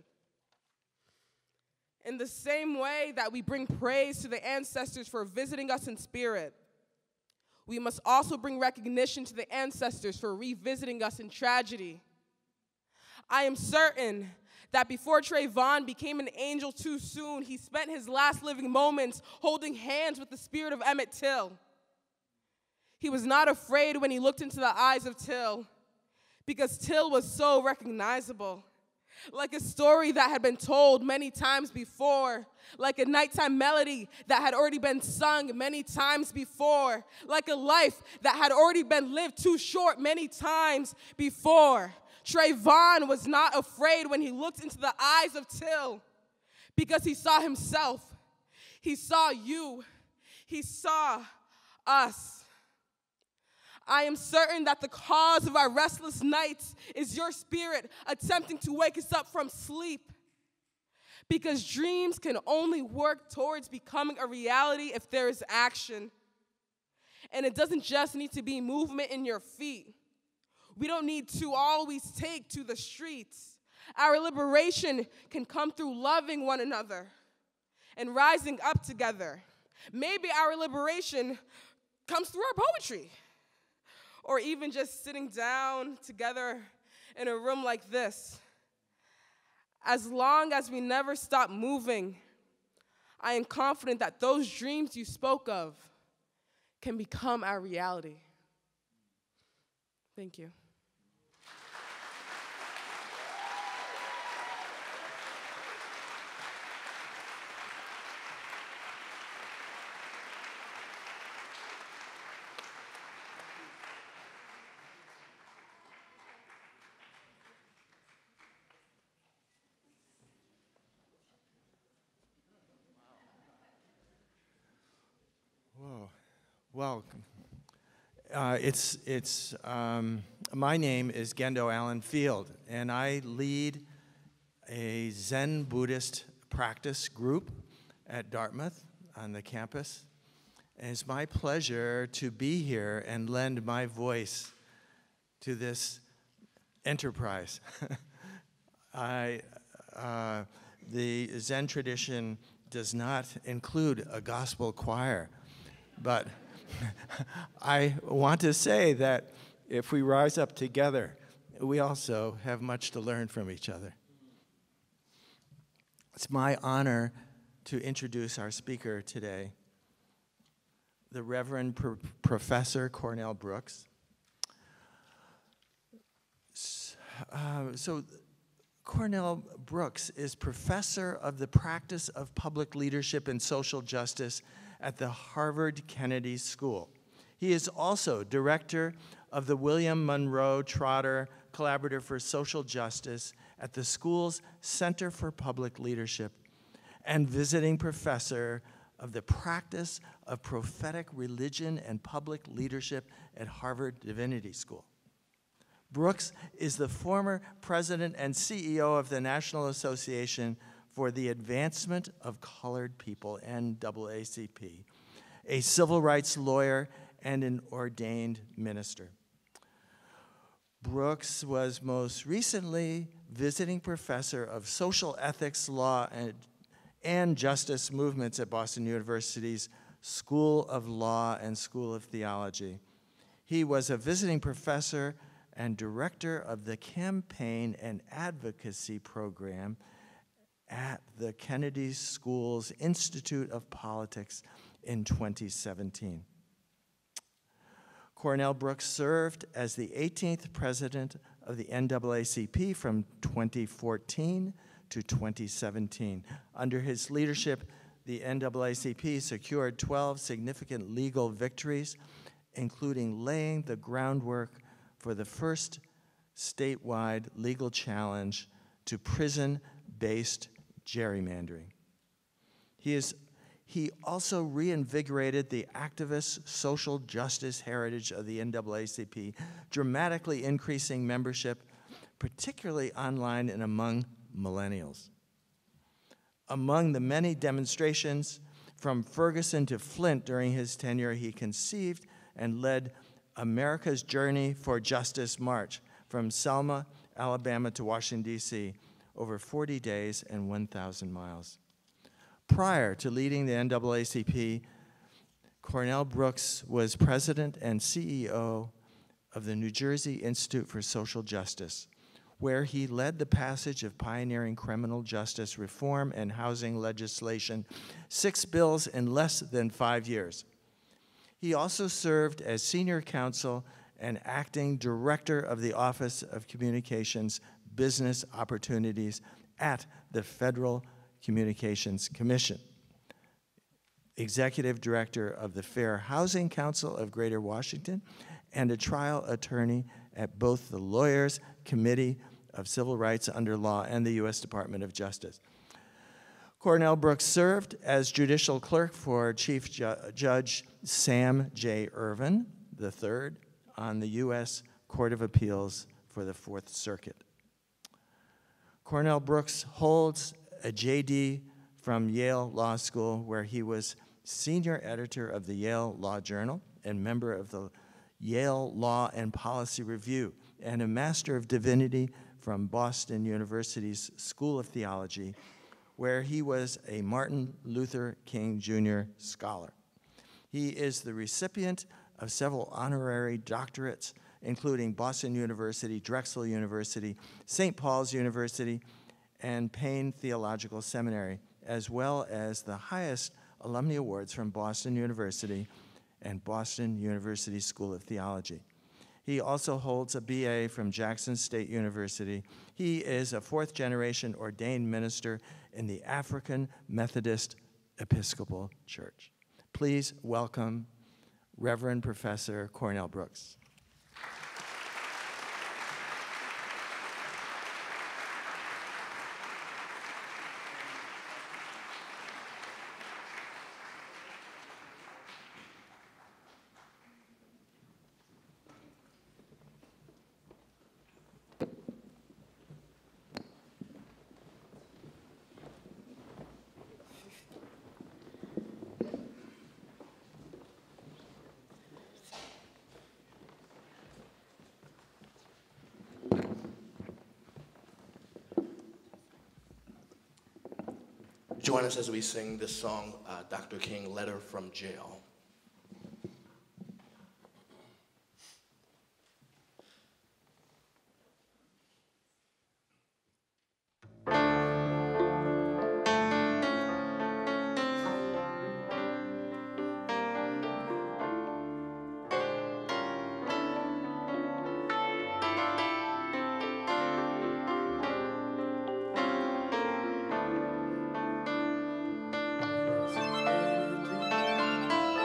Speaker 10: In the same way that we bring praise to the ancestors for visiting us in spirit, we must also bring recognition to the ancestors for revisiting us in tragedy. I am certain that before Trayvon became an angel too soon, he spent his last living moments holding hands with the spirit of Emmett Till. He was not afraid when he looked into the eyes of Till, because Till was so recognizable. Like a story that had been told many times before, like a nighttime melody that had already been sung many times before, like a life that had already been lived too short many times before. Trayvon was not afraid when he looked into the eyes of Till, because he saw himself, he saw you, he saw us. I am certain that the cause of our restless nights is your spirit attempting to wake us up from sleep. Because dreams can only work towards becoming a reality if there is action. And it doesn't just need to be movement in your feet. We don't need to always take to the streets. Our liberation can come through loving one another and rising up together. Maybe our liberation comes through our poetry, or even just sitting down together in a room like this. As long as we never stop moving, I am confident that those dreams you spoke of can become our reality. Thank you.
Speaker 11: Whoa. Well, uh, it's, it's, um, my name is Gendo Allen Field, and I lead a Zen Buddhist practice group at Dartmouth on the campus. And it's my pleasure to be here and lend my voice to this enterprise. I, uh, the Zen tradition does not include a gospel choir. But I want to say that if we rise up together, we also have much to learn from each other. It's my honor to introduce our speaker today, the Reverend Pro- Professor Cornell Brooks. Uh, so Cornell Brooks is professor of the practice of public leadership and social justice at the Harvard Kennedy School. He is also director of the William Monroe Trotter Collaborative for Social Justice at the school's Center for Public Leadership and visiting professor of the practice of prophetic religion and public leadership at Harvard Divinity School. Brooks is the former president and C E O of the National Association for the Advancement of Colored People, N double A C P, a civil rights lawyer and an ordained minister. Brooks was most recently visiting professor of social ethics, law, and, and justice movements at Boston University's School of Law and School of Theology. He was a visiting professor and director of the Campaign and Advocacy Program at the Kennedy School's Institute of Politics in twenty seventeen. Cornell Brooks served as the eighteenth president of the N double A C P from twenty fourteen to twenty seventeen. Under his leadership, the N double A C P secured twelve significant legal victories, including laying the groundwork for the first statewide legal challenge to prison-based gerrymandering. He, is, he also reinvigorated the activist social justice heritage of the N double A C P, dramatically increasing membership, particularly online and among millennials. Among the many demonstrations from Ferguson to Flint during his tenure, he conceived and led America's Journey for Justice March from Selma, Alabama to Washington, D C, over forty days and one thousand miles. Prior to leading the N double A C P, Cornell Brooks was president and C E O of the New Jersey Institute for Social Justice, where he led the passage of pioneering criminal justice reform and housing legislation, six bills in less than five years. He also served as senior counsel and acting director of the Office of Communications Business Opportunities at the Federal Communications Commission, executive director of the Fair Housing Council of Greater Washington, and a trial attorney at both the Lawyers Committee of Civil Rights under Law and the U S Department of Justice. Cornell Brooks served as judicial clerk for Chief Ju- Judge Sam J. Irvin the third on the U S Court of Appeals for the Fourth Circuit. Cornell Brooks holds a J D from Yale Law School, where he was senior editor of the Yale Law Journal and member of the Yale Law and Policy Review, and a Master of Divinity from Boston University's School of Theology, where he was a Martin Luther King Junior Scholar. He is the recipient of several honorary doctorates, including Boston University, Drexel University, Saint Paul's University, and Payne Theological Seminary, as well as the highest alumni awards from Boston University and Boston University School of Theology. He also holds a B A from Jackson State University. He is a fourth generation ordained minister in the African Methodist Episcopal Church. Please welcome Reverend Professor Cornell Brooks.
Speaker 3: Join us as we sing this song, uh, Doctor King, Letter from Jail.
Speaker 4: Thank you.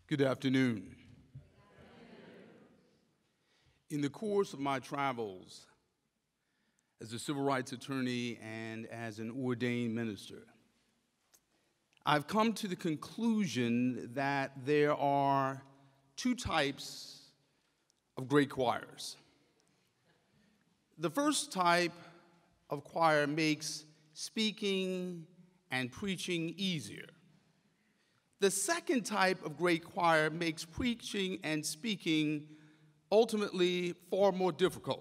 Speaker 12: Good afternoon. In the course of my travels as a civil rights attorney and as an ordained minister, I've come to the conclusion that there are two types of great choirs. The first type of choir makes speaking and preaching easier. The second type of great choir makes preaching and speaking ultimately far more difficult.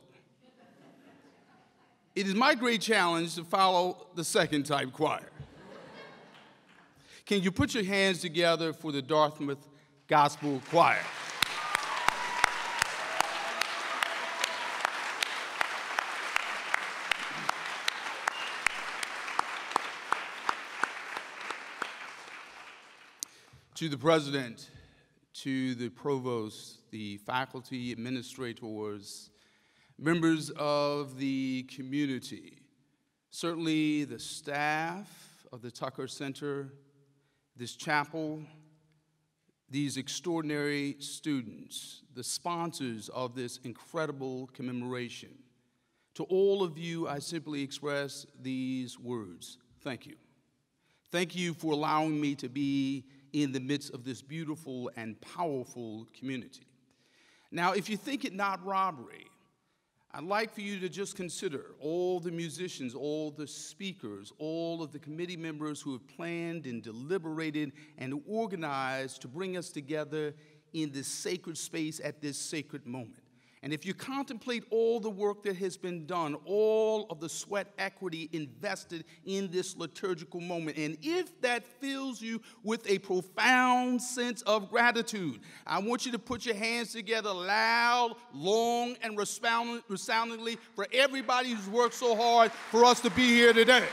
Speaker 12: It is my great challenge to follow the second type choir. Can you put your hands together for the Dartmouth Gospel Choir? To the president, to the provost, the faculty, administrators, members of the community, certainly the staff of the Tucker Center, this chapel, these extraordinary students, the sponsors of this incredible commemoration. To all of you, I simply express these words. Thank you. Thank you for allowing me to be in the midst of this beautiful and powerful community. Now, if you think it not robbery, I'd like for you to just consider all the musicians, all the speakers, all of the committee members who have planned and deliberated and organized to bring us together in this sacred space at this sacred moment. And if you contemplate all the work that has been done, all of the sweat equity invested in this liturgical moment, and if that fills you with a profound sense of gratitude, I want you to put your hands together loud, long, and resoundingly for everybody who's worked so hard for us to be here today.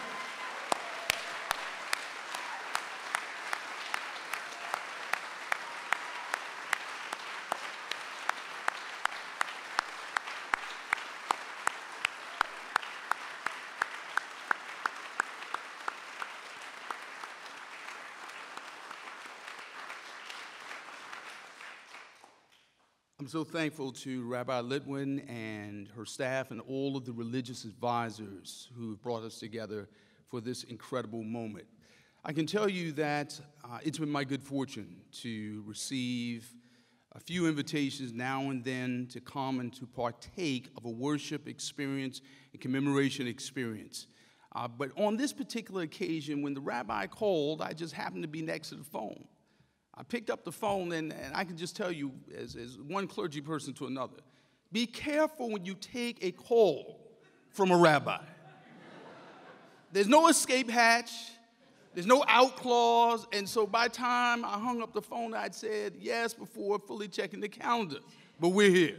Speaker 12: I'm so thankful to Rabbi Litwin and her staff and all of the religious advisors who have brought us together for this incredible moment. I can tell you that uh, it's been my good fortune to receive a few invitations now and then to come and to partake of a worship experience, a commemoration experience. Uh, but on this particular occasion, when the rabbi called, I just happened to be next to the phone. I picked up the phone, and, and I can just tell you, as, as one clergy person to another, be careful when you take a call from a rabbi. There's no escape hatch. There's no out clause. And so by the time I hung up the phone, I'd said yes before fully checking the calendar. But we're here.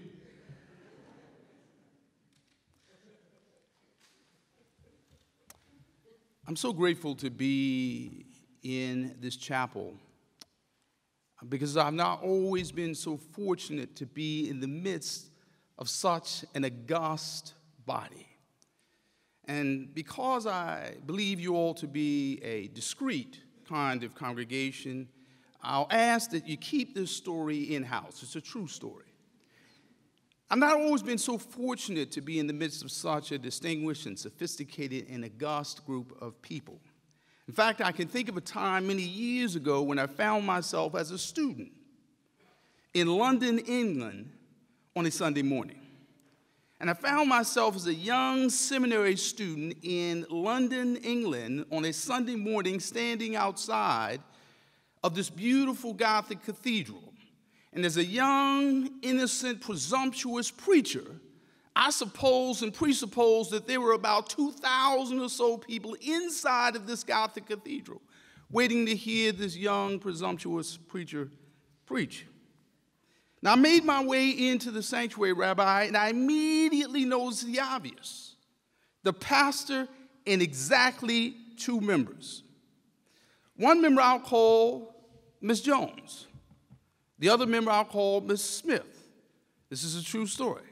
Speaker 12: I'm so grateful to be in this chapel, because I've not always been so fortunate to be in the midst of such an august body. And because I believe you all to be a discreet kind of congregation, I'll ask that you keep this story in-house. It's a true story. I've not always been so fortunate to be in the midst of such a distinguished and sophisticated and august group of people. In fact, I can think of a time many years ago when I found myself as a student in London, England, on a Sunday morning. And I found myself as a young seminary student in London, England, on a Sunday morning standing outside of this beautiful Gothic cathedral. And as a young, innocent, presumptuous preacher, I suppose and presuppose that there were about two thousand or so people inside of this Gothic cathedral waiting to hear this young, presumptuous preacher preach. Now, I made my way into the sanctuary, Rabbi, and I immediately noticed the obvious. The pastor and exactly two members. One member I'll call Miss Jones. The other member I'll call Miss Smith. This is a true story.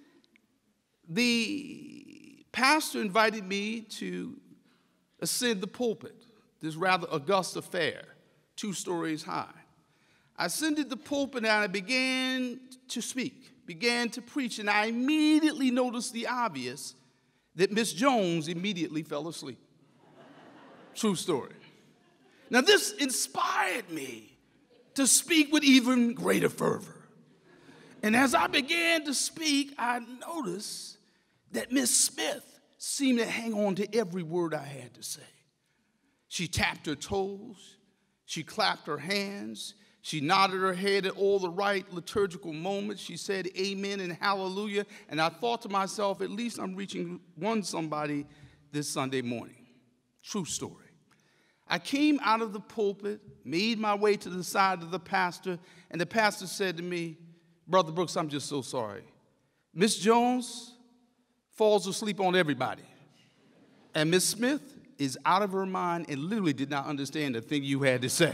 Speaker 12: The pastor invited me to ascend the pulpit, this rather august affair, two stories high. I ascended the pulpit and I began to speak, began to preach, and I immediately noticed the obvious, that Miss Jones immediately fell asleep. True story. Now this inspired me to speak with even greater fervor. And as I began to speak, I noticed that Miss Smith seemed to hang on to every word I had to say. She tapped her toes, she clapped her hands, she nodded her head at all the right liturgical moments. She said amen and hallelujah. And I thought to myself, at least I'm reaching one somebody this Sunday morning. True story. I came out of the pulpit, made my way to the side of the pastor, and the pastor said to me, Brother Brooks, I'm just so sorry. Miss Jones falls asleep on everybody. And Miss Smith is out of her mind and literally did not understand the thing you had to say.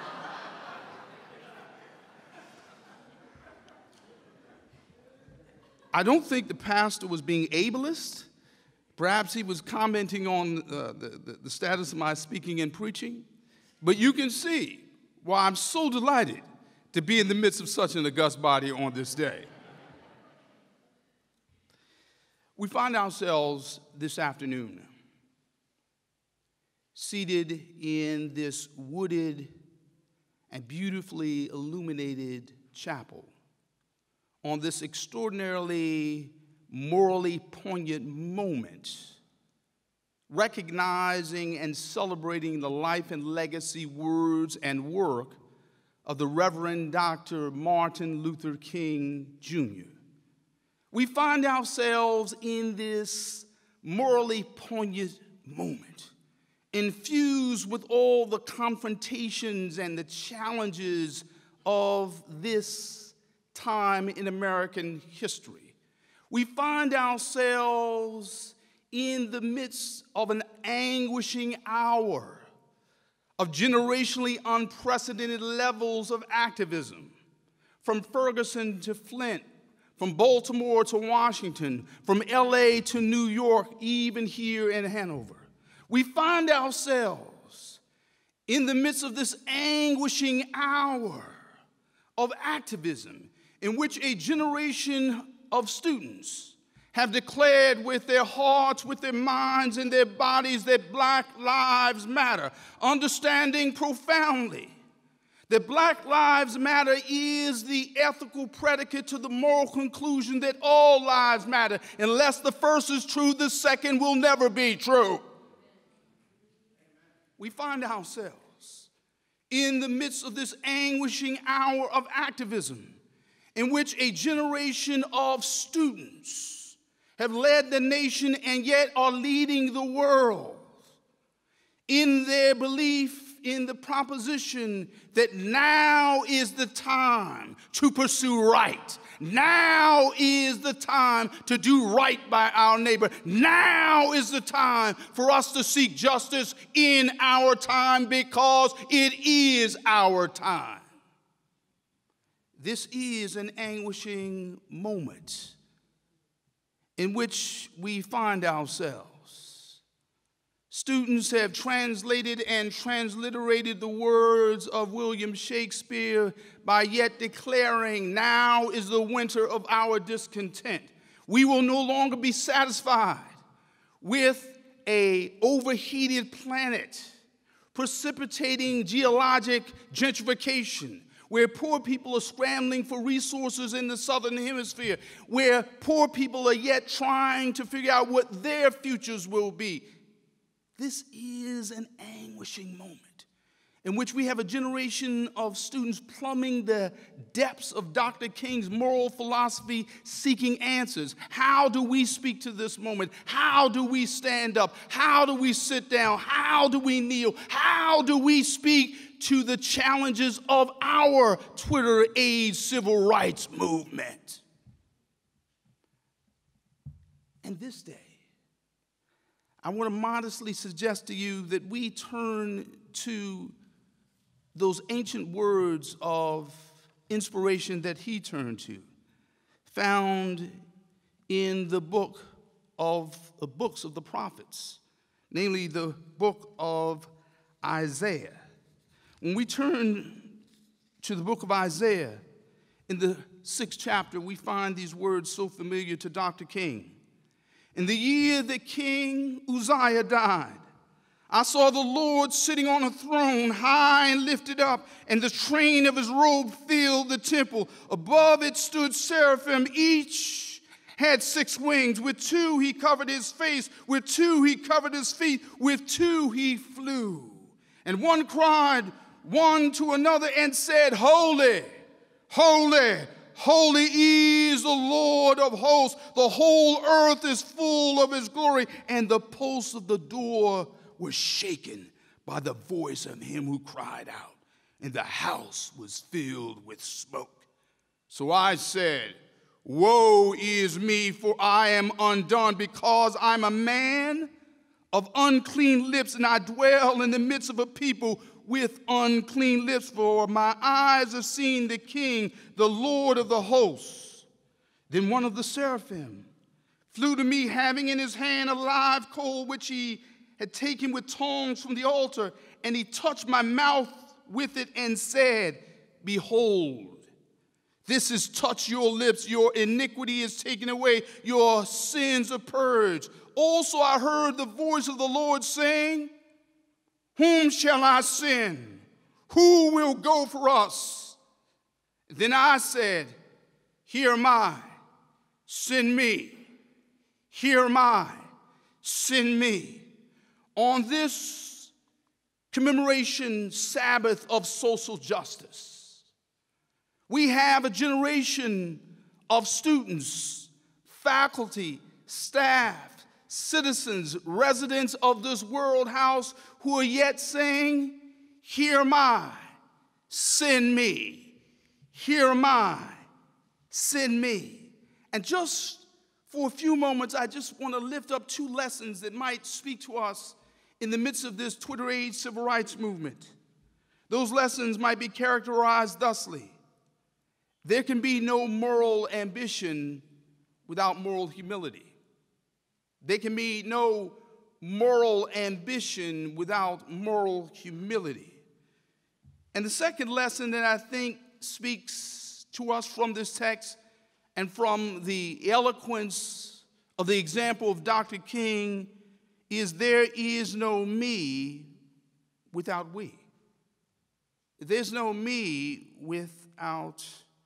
Speaker 12: I don't think the pastor was being ableist. Perhaps he was commenting on uh, the, the, the status of my speaking and preaching. But you can see why I'm so delighted to be in the midst of such an august body on this day. We find ourselves this afternoon seated in this wooded and beautifully illuminated chapel on this extraordinarily morally poignant moment, recognizing and celebrating the life and legacy, words, and work of the Reverend Doctor Martin Luther King Junior We find ourselves in this morally poignant moment, infused with all the confrontations and the challenges of this time in American history. We find ourselves in the midst of an anguishing hour of generationally unprecedented levels of activism, from Ferguson to Flint, from Baltimore to Washington, from L A to New York, even here in Hanover. We find ourselves in the midst of this anguishing hour of activism in which a generation of students have declared with their hearts, with their minds, and their bodies that Black lives matter, understanding profoundly that Black lives matter is the ethical predicate to the moral conclusion that all lives matter. Unless the first is true, the second will never be true. We find ourselves in the midst of this anguishing hour of activism in which a generation of students have led the nation and yet are leading the world in their belief in the proposition that now is the time to pursue right. Now is the time to do right by our neighbor. Now is the time for us to seek justice in our time because it is our time. This is an anguishing moment in which we find ourselves. Students have translated and transliterated the words of William Shakespeare by yet declaring, now is the winter of our discontent. We will no longer be satisfied with an overheated planet, precipitating geologic gentrification, where poor people are scrambling for resources in the southern hemisphere, where poor people are yet trying to figure out what their futures will be. This is an anguishing moment in which we have a generation of students plumbing the depths of Doctor King's moral philosophy, seeking answers. How do we speak to this moment? How do we stand up? How do we sit down? How do we kneel? How do we speak to the challenges of our Twitter-age civil rights movement? And this day, I want to modestly suggest to you that we turn to those ancient words of inspiration that he turned to, found in the book of the books of the prophets, namely the book of Isaiah. When we turn to the book of Isaiah. In the sixth chapter, we find these words so familiar to Doctor King. In the year that King Uzziah died, I saw the Lord sitting on a throne, high and lifted up, and the train of his robe filled the temple. Above it stood seraphim, each had six wings. With two he covered his face, with two he covered his feet, with two he flew. And one cried one to another and said, Holy, holy, holy is the Lord of hosts. The whole earth is full of his glory. And the posts of the door were shaken by the voice of him who cried out, and the house was filled with smoke. So I said, Woe is me, for I am undone, because I'm a man of unclean lips, and I dwell in the midst of a people with unclean lips, for my eyes have seen the King, the Lord of the hosts. Then one of the seraphim flew to me, having in his hand a live coal, which he had taken with tongs from the altar, and he touched my mouth with it and said, Behold, this is touch your lips, your iniquity is taken away, your sins are purged. Also I heard the voice of the Lord saying, Whom shall I send? Who will go for us? Then I said, Here am I, send me. Here am I, send me. On this commemoration Sabbath of social justice, we have a generation of students, faculty, staff, citizens, residents of this world house who are yet saying, Here am I, send me. Here am I, send me. And just for a few moments, I just want to lift up two lessons that might speak to us in the midst of this Twitter age civil rights movement. Those lessons might be characterized thusly. There can be no moral ambition without moral humility. There can be no moral ambition without moral humility. And the second lesson that I think speaks to us from this text and from the eloquence of the example of Doctor King is there is no me without we. There's no me without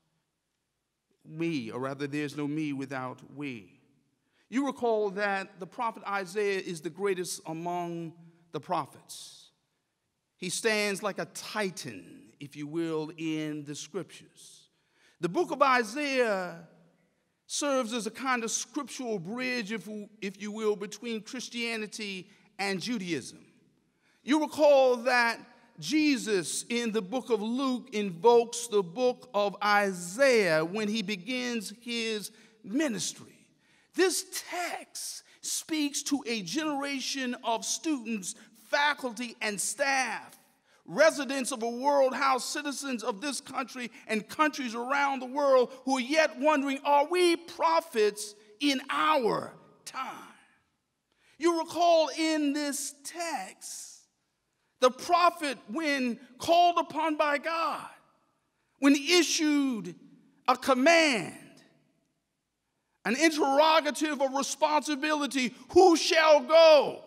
Speaker 12: me, or rather, there's no me without we. You recall that the prophet Isaiah is the greatest among the prophets. He stands like a titan, if you will, in the scriptures. The book of Isaiah serves as a kind of scriptural bridge, if, if you will, between Christianity and Judaism. You recall that Jesus in the book of Luke invokes the book of Isaiah when he begins his ministry. This text speaks to a generation of students, faculty, and staff, residents of a world house, citizens of this country and countries around the world who are yet wondering, are we prophets in our time? You recall in this text, the prophet, when called upon by God, when he issued a command, an interrogative of responsibility, who shall go?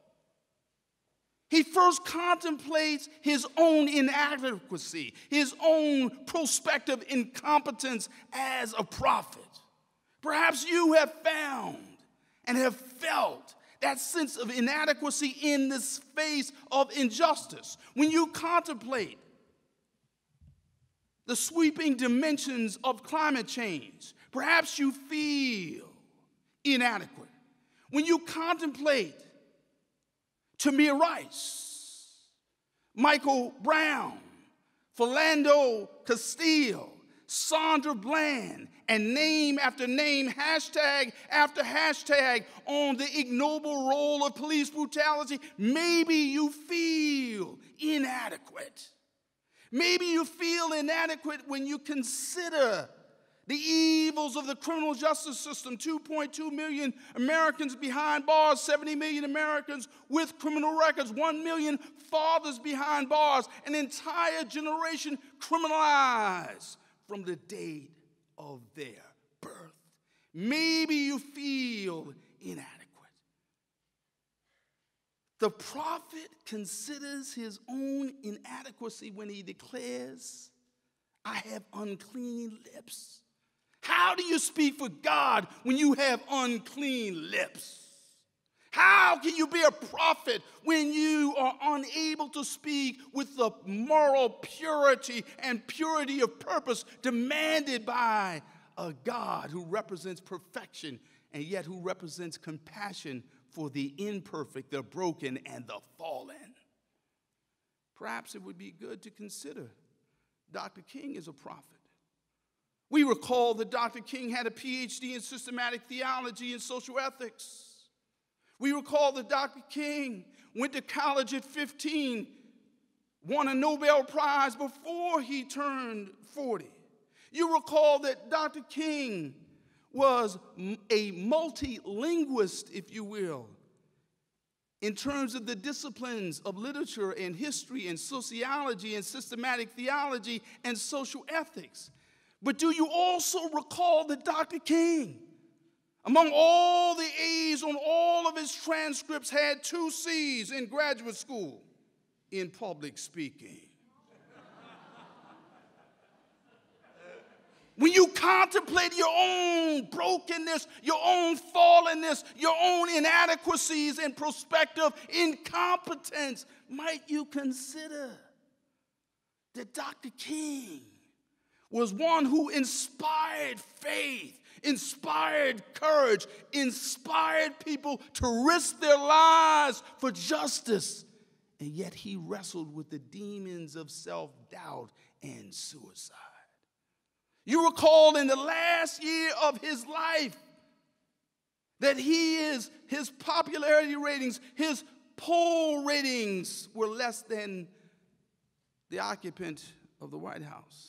Speaker 12: He first contemplates his own inadequacy, his own prospective incompetence as a prophet. Perhaps you have found and have felt that sense of inadequacy in this face of injustice. When you contemplate the sweeping dimensions of climate change, perhaps you feel inadequate. When you contemplate Tamir Rice, Michael Brown, Philando Castile, Sandra Bland, and name after name, hashtag after hashtag on the ignoble role of police brutality, maybe you feel inadequate. Maybe you feel inadequate when you consider The evils of the criminal justice system, two point two million Americans behind bars, seventy million Americans with criminal records, one million fathers behind bars, an entire generation criminalized from the date of their birth. Maybe you feel inadequate. The prophet considers his own inadequacy when he declares, I have unclean lips. How do you speak for God when you have unclean lips? How can you be a prophet when you are unable to speak with the moral purity and purity of purpose demanded by a God who represents perfection and yet who represents compassion for the imperfect, the broken, and the fallen? Perhaps it would be good to consider Doctor King as a prophet. We recall that Doctor King had a P H D in systematic theology and social ethics. We recall that Doctor King went to college at fifteen, won a Nobel Prize before he turned forty. You recall that Doctor King was a multilinguist, if you will, in terms of the disciplines of literature and history and sociology and systematic theology and social ethics. But do you also recall that Doctor King, among all the A's on all of his transcripts, had two C's in graduate school in public speaking? When you contemplate your own brokenness, your own fallenness, your own inadequacies and prospective incompetence, might you consider that Doctor King was one who inspired faith, inspired courage, inspired people to risk their lives for justice, and yet he wrestled with the demons of self-doubt and suicide. You recall in the last year of his life that he is, his popularity ratings, his poll ratings were less than the occupant of the White House.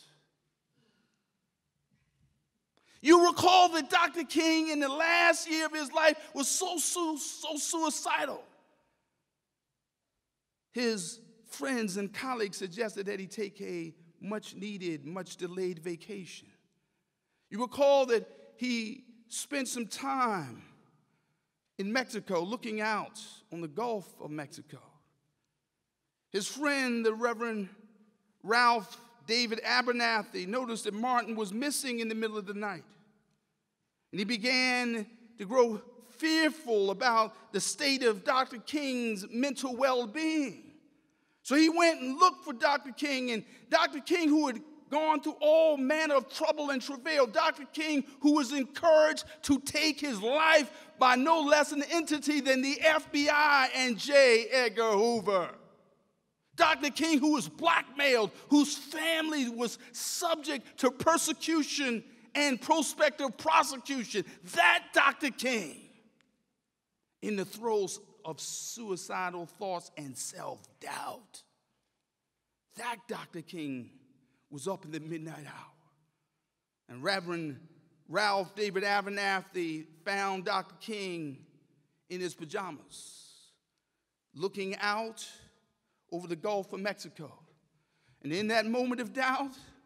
Speaker 12: You recall that Doctor King in the last year of his life was so, so, so suicidal. His friends and colleagues suggested that he take a much needed, much delayed vacation. You recall that he spent some time in Mexico looking out on the Gulf of Mexico. His friend, the Reverend Ralph David Abernathy, noticed that Martin was missing in the middle of the night. And he began to grow fearful about the state of Doctor King's mental well-being. So he went and looked for Doctor King, and Doctor King, who had gone through all manner of trouble and travail, Doctor King, who was encouraged to take his life by no less an entity than the F B I and J. Edgar Hoover. Doctor King, who was blackmailed, whose family was subject to persecution and prospective prosecution. That Doctor King, in the throes of suicidal thoughts and self-doubt. That Doctor King was up in the midnight hour. And Reverend Ralph David Abernathy found Doctor King in his pajamas, looking out over the Gulf of Mexico. And in that moment of doubt,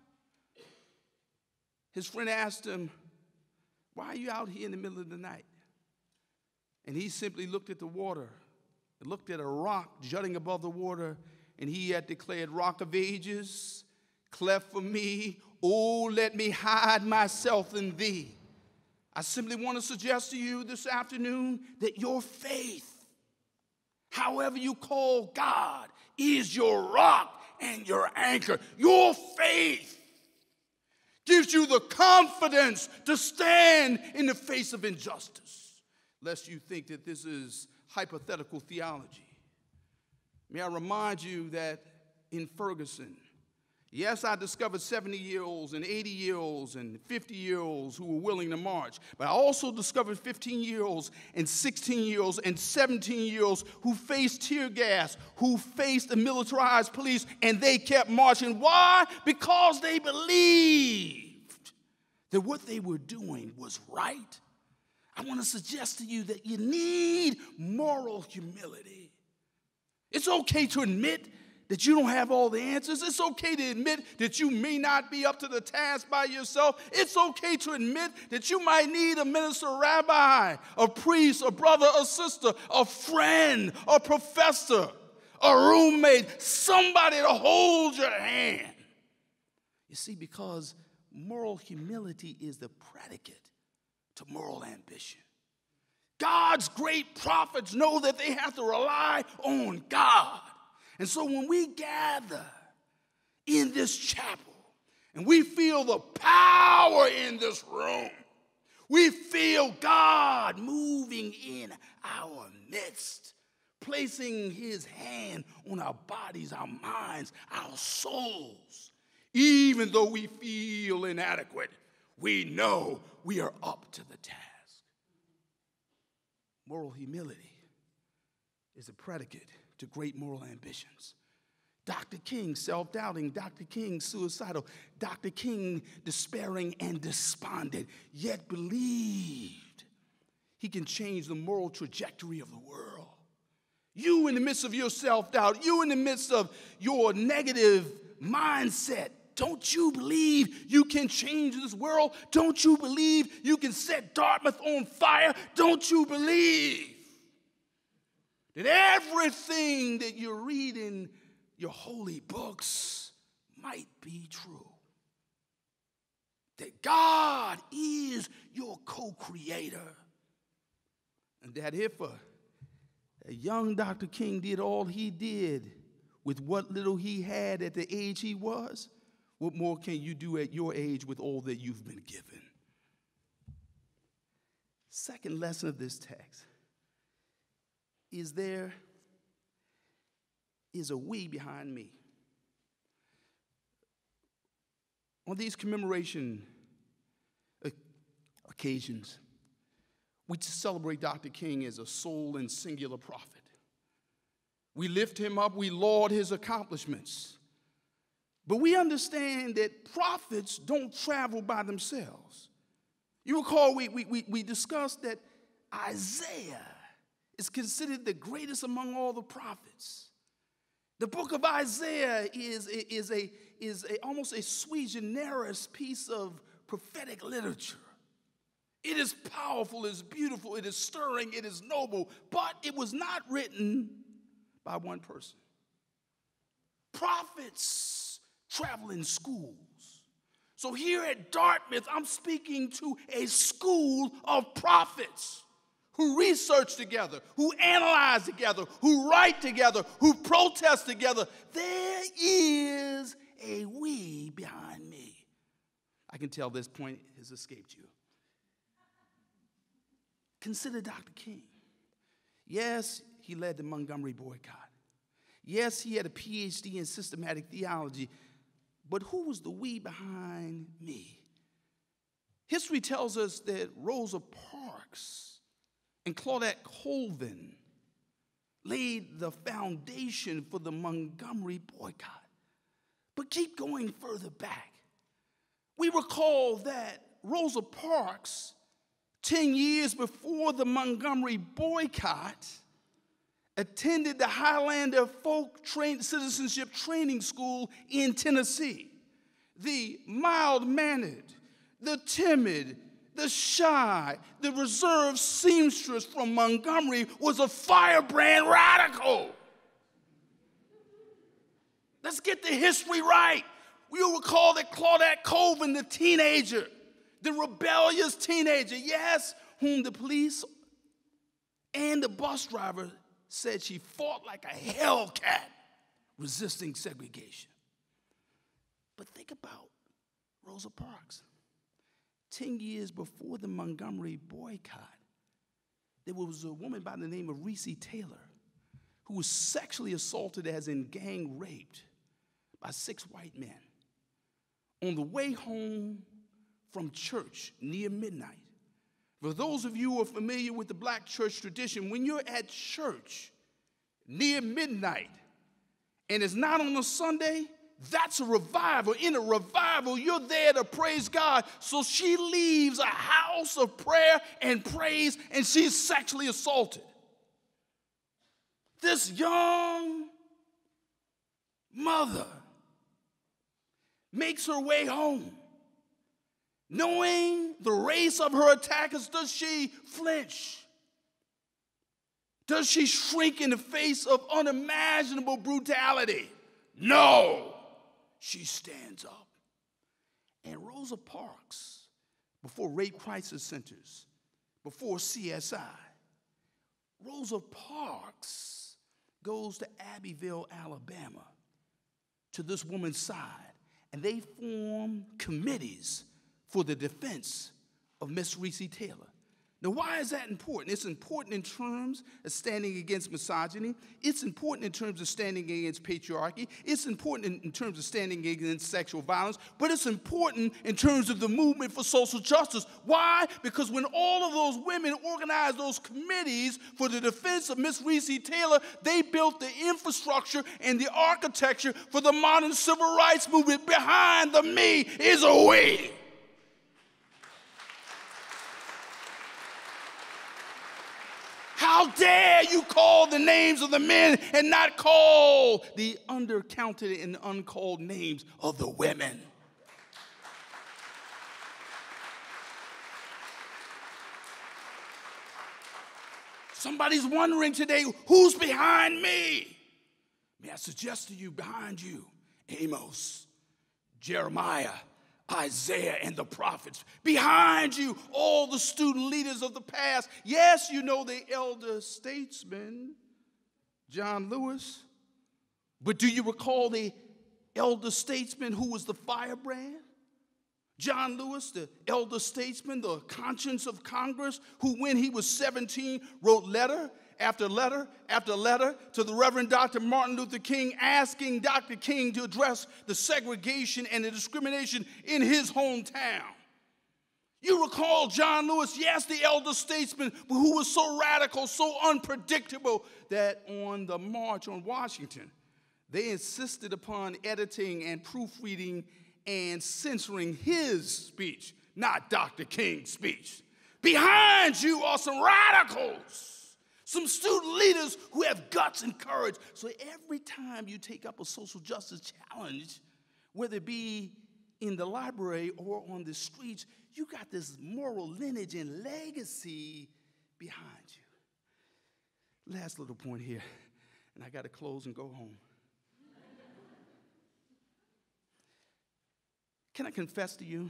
Speaker 12: his friend asked him, "Why are you out here in the middle of the night?" And he simply looked at the water, looked at a rock jutting above the water, and he had declared, "Rock of ages, cleft for me, oh, let me hide myself in thee." I simply want to suggest to you this afternoon that your faith, however you call God, is your rock and your anchor. Your faith gives you the confidence to stand in the face of injustice. Lest you think that this is hypothetical theology. May I remind you that in Ferguson, yes, I discovered seventy-year-olds and eighty-year-olds and fifty-year-olds who were willing to march, but I also discovered fifteen-year-olds and sixteen-year-olds and seventeen-year-olds who faced tear gas, who faced the militarized police, and they kept marching. Why? Because they believed that what they were doing was right, I want to suggest to you that you need moral humility. It's okay to admit that you don't have all the answers. It's okay to admit that you may not be up to the task by yourself. It's okay to admit that you might need a minister, a rabbi, a priest, a brother, a sister, a friend, a professor, a roommate, somebody to hold your hand. You see, because moral humility is the predicate to moral ambition. God's great prophets know that they have to rely on God. And so when we gather in this chapel and we feel the power in this room, we feel God moving in our midst, placing his hand on our bodies, our minds, our souls. Even though we feel inadequate, we know we are up to the task. Moral humility is a predicate to great moral ambitions. Doctor King, self-doubting. Doctor King, suicidal. Doctor King, despairing and despondent, yet believed he can change the moral trajectory of the world. You in the midst of your self-doubt, you in the midst of your negative mindset, don't you believe you can change this world? Don't you believe you can set Dartmouth on fire? Don't you believe that everything that you read in your holy books might be true? That God is your co-creator. And that if a, a young Doctor King did all he did with what little he had at the age he was, what more can you do at your age with all that you've been given? Second lesson of this text is there is a we behind me. On these commemoration occasions, we celebrate Doctor King as a sole and singular prophet. We lift him up, we laud his accomplishments. But we understand that prophets don't travel by themselves. You recall we, we, we, we discussed that Isaiah is considered the greatest among all the prophets. The book of Isaiah is, is, a, is a, almost a sui generis piece of prophetic literature. It is powerful, it is beautiful, it is stirring, it is noble, but it was not written by one person. Prophets travel in schools. So here at Dartmouth, I'm speaking to a school of prophets who research together, who analyze together, who write together, who protest together. There is a we behind me. I can tell this point has escaped you. Consider Doctor King. Yes, he led the Montgomery boycott. Yes, he had a P H D in systematic theology. But who was the we behind me? History tells us that Rosa Parks and Claudette Colvin laid the foundation for the Montgomery boycott. But keep going further back. We recall that Rosa Parks, ten years before the Montgomery boycott, attended the Highlander Folk Train Citizenship Training School in Tennessee. The mild-mannered, the timid, the shy, the reserved seamstress from Montgomery was a firebrand radical. Let's get the history right. We'll recall that Claudette Colvin, the teenager, the rebellious teenager, yes, whom the police and the bus driver said she fought like a hellcat resisting segregation. But think about Rosa Parks. Ten years before the Montgomery boycott, there was a woman by the name of Reese Taylor who was sexually assaulted as in gang raped by six white men. On the way home from church near midnight, for those of you who are familiar with the black church tradition, when you're at church near midnight and it's not on a Sunday, That's a revival. In a revival, you're there to praise God. So she leaves a house of prayer and praise, and she's sexually assaulted. This young mother makes her way home. Knowing the race of her attackers, does she flinch? Does she shrink in the face of unimaginable brutality? No. She stands up. And Rosa Parks, before rape crisis centers, before C S I, Rosa Parks goes to Abbeville, Alabama, to this woman's side, and they form committees for the defense of Miss Reese Taylor. Now, why is that important? It's important in terms of standing against misogyny. It's important in terms of standing against patriarchy. It's important in, in terms of standing against sexual violence. But it's important in terms of the movement for social justice. Why? Because when all of those women organized those committees for the defense of Miss Reese Taylor, they built the infrastructure and the architecture for the modern civil rights movement. Behind the me is a we. How dare you call the names of the men and not call the undercounted and uncalled names of the women? Somebody's wondering today, who's behind me? May I suggest to you, behind you, Amos, Jeremiah, Isaiah, and the prophets. Behind you, all the student leaders of the past. Yes, you know the elder statesman, John Lewis. But do you recall the elder statesman who was the firebrand? John Lewis, the elder statesman, the conscience of Congress, who when he was seventeen wrote letter after letter after letter to the Reverend Doctor Martin Luther King, asking Doctor King to address the segregation and the discrimination in his hometown. You recall John Lewis, yes, the elder statesman, who was so radical, so unpredictable, that on the March on Washington, they insisted upon editing and proofreading and censoring his speech, not Doctor King's speech. Behind you are some radicals. Some student leaders who have guts and courage. So every time you take up a social justice challenge, whether it be in the library or on the streets, you got this moral lineage and legacy behind you. Last little point here, and I got to close and go home. Can I confess to you?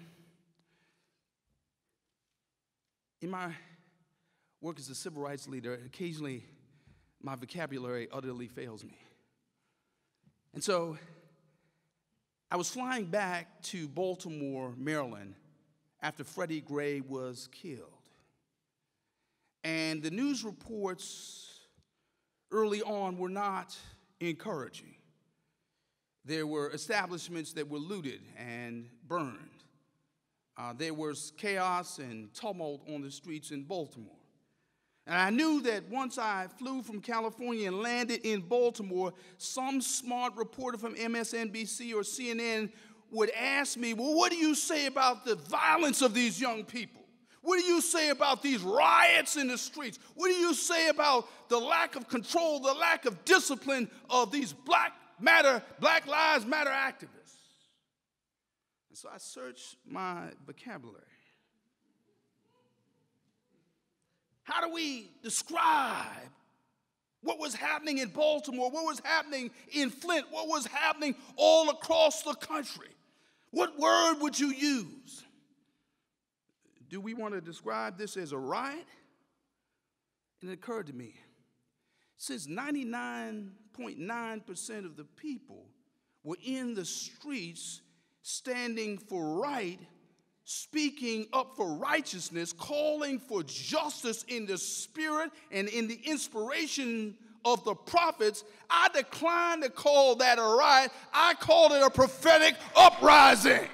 Speaker 12: In my work as a civil rights leader, occasionally my vocabulary utterly fails me. And so I was flying back to Baltimore, Maryland, after Freddie Gray was killed. And the news reports early on were not encouraging. There were establishments that were looted and burned. Uh, there was chaos and tumult on the streets in Baltimore. And I knew that once I flew from California and landed in Baltimore, some smart reporter from M S N B C or C N N would ask me, well, what do you say about the violence of these young people? What do you say about these riots in the streets? What do you say about the lack of control, the lack of discipline of these Black Matter, Black Lives Matter activists? And so I searched my vocabulary. How do we describe what was happening in Baltimore, what was happening in Flint, what was happening all across the country? What word would you use? Do we want to describe this as a riot? And it occurred to me, since ninety-nine point nine percent of the people were in the streets standing for right, speaking up for righteousness, calling for justice in the spirit and in the inspiration of the prophets, I declined to call that a riot. I called it a prophetic uprising.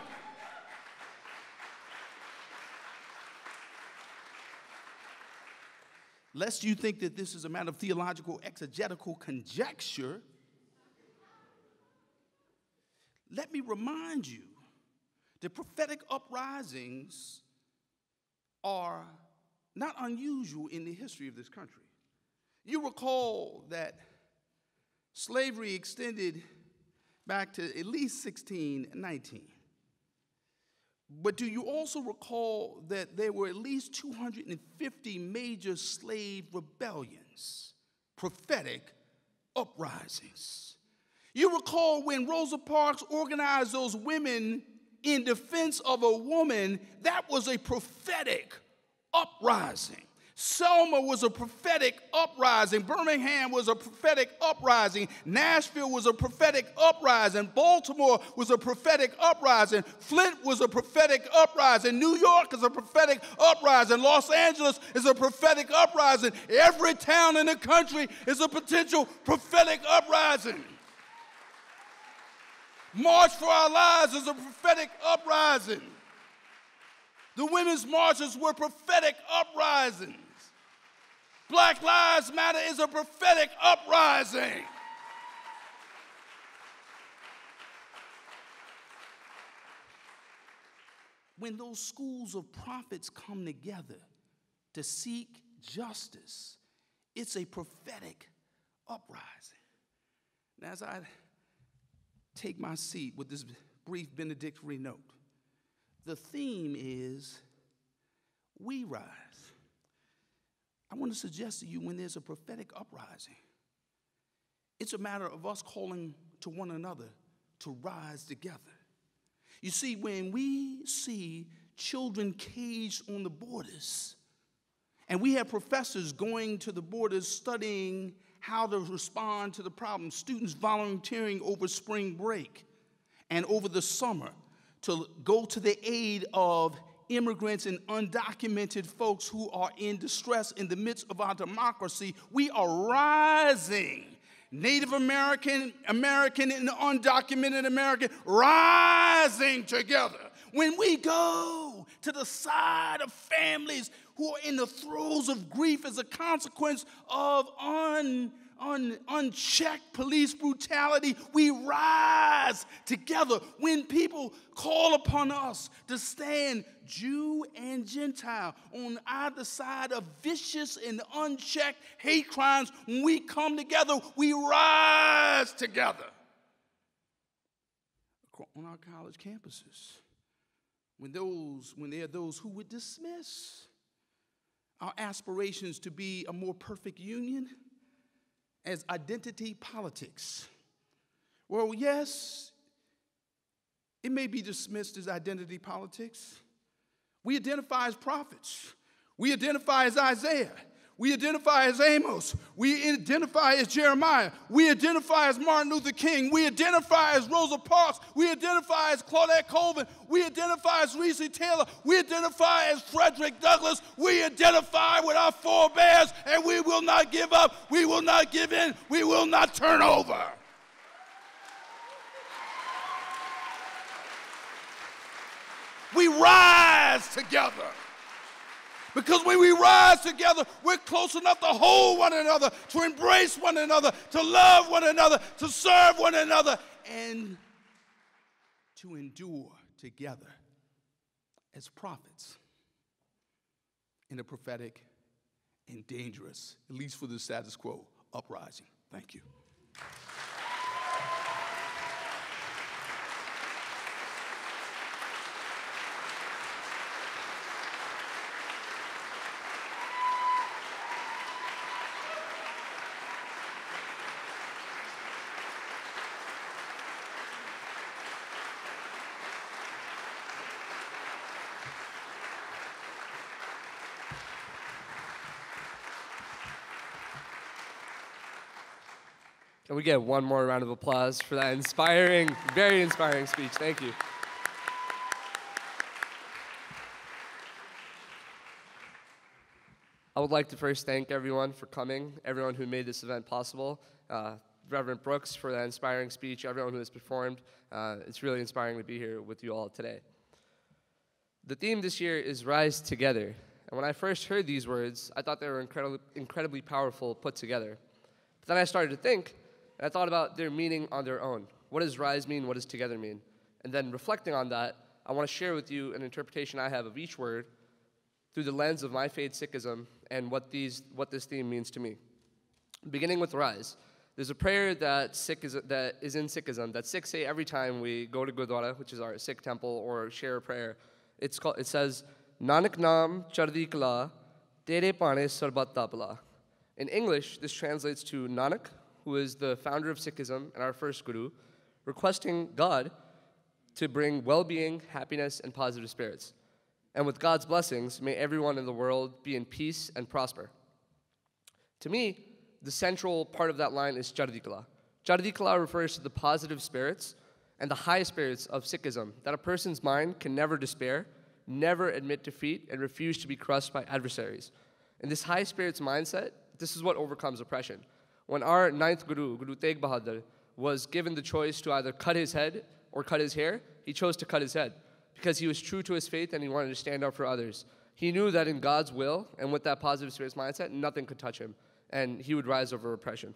Speaker 12: Lest you think that this is a matter of theological exegetical conjecture, let me remind you that prophetic uprisings are not unusual in the history of this country. You recall that slavery extended back to at least sixteen nineteen. But do you also recall that there were at least two hundred fifty major slave rebellions, prophetic uprisings? You recall when Rosa Parks organized those women in defense of a woman, that was a prophetic uprising. Selma was a prophetic uprising. Birmingham was a prophetic uprising. Nashville was a prophetic uprising. Baltimore was a prophetic uprising. Flint was a prophetic uprising. New York is a prophetic uprising. Los Angeles is a prophetic uprising. Every town in the country is a potential prophetic uprising. March for Our Lives is a prophetic uprising. The women's marches were prophetic uprisings. Black Lives Matter is a prophetic uprising. When those schools of prophets come together to seek justice, it's a prophetic uprising. Now, as I take my seat with this brief benedictory note, the theme is we rise. I want to suggest to you, when there's a prophetic uprising, it's a matter of us calling to one another to rise together. You see, when we see children caged on the borders, and we have professors going to the borders studying how to respond to the problem, students volunteering over spring break and over the summer to go to the aid of immigrants and undocumented folks who are in distress in the midst of our democracy, we are rising. Native American, American, and undocumented American rising together. When we go to the side of families who are in the throes of grief as a consequence of un, un, unchecked police brutality, we rise together. When people call upon us to stand, Jew and Gentile, on either side of vicious and unchecked hate crimes, when we come together, we rise together. On our college campuses, when those, when there are those who would dismiss our aspirations to be a more perfect union as identity politics. Well, yes, it may be dismissed as identity politics. We identify as prophets. We identify as Isaiah. We identify as Amos. We identify as Jeremiah. We identify as Martin Luther King. We identify as Rosa Parks. We identify as Claudette Colvin. We identify as Reese Taylor. We identify as Frederick Douglass. We identify with our forebears, and we will not give up. We will not give in. We will not turn over. We rise together. Because when we rise together, we're close enough to hold one another, to embrace one another, to love one another, to serve one another, and to endure together as prophets in a prophetic and dangerous, at least for the status quo, uprising. Thank you.
Speaker 9: Can we get one more round of applause for that inspiring, very inspiring speech? Thank you. I would like to first thank everyone for coming, everyone who made this event possible. Uh, Reverend Brooks for that inspiring speech, everyone who has performed. Uh, it's really inspiring to be here with you all today. The theme this year is Rise Together. And when I first heard these words, I thought they were incredibly, incredibly powerful put together. But then I started to think, and I thought about their meaning on their own. what does rise mean? What does together mean? And then reflecting on that, I want to share with you an interpretation I have of each word through the lens of my faith, Sikhism, and what, these, what this theme means to me. Beginning with rise, there's a prayer that, Sikh is, that is in Sikhism that Sikhs say every time we go to Gurdwara, which is our Sikh temple, or share a prayer. It's called, it says, Nanak Naam Chardi Kala, Tere Pane Sarbat Tapala. In English, this translates to Nanak, who is the founder of Sikhism and our first guru, requesting God to bring well-being, happiness, and positive spirits. And with God's blessings, may everyone in the world be in peace and prosper. To me, the central part of that line is Chardi Kala. Chardi Kala refers to the positive spirits and the high spirits of Sikhism, that a person's mind can never despair, never admit defeat, and refuse to be crushed by adversaries. In this high spirits mindset, this is what overcomes oppression. When our ninth Guru, Guru Tegh Bahadur, was given the choice to either cut his head or cut his hair, he chose to cut his head because he was true to his faith and he wanted to stand up for others. He knew that in God's will and with that positive spirits mindset, nothing could touch him, and he would rise over oppression.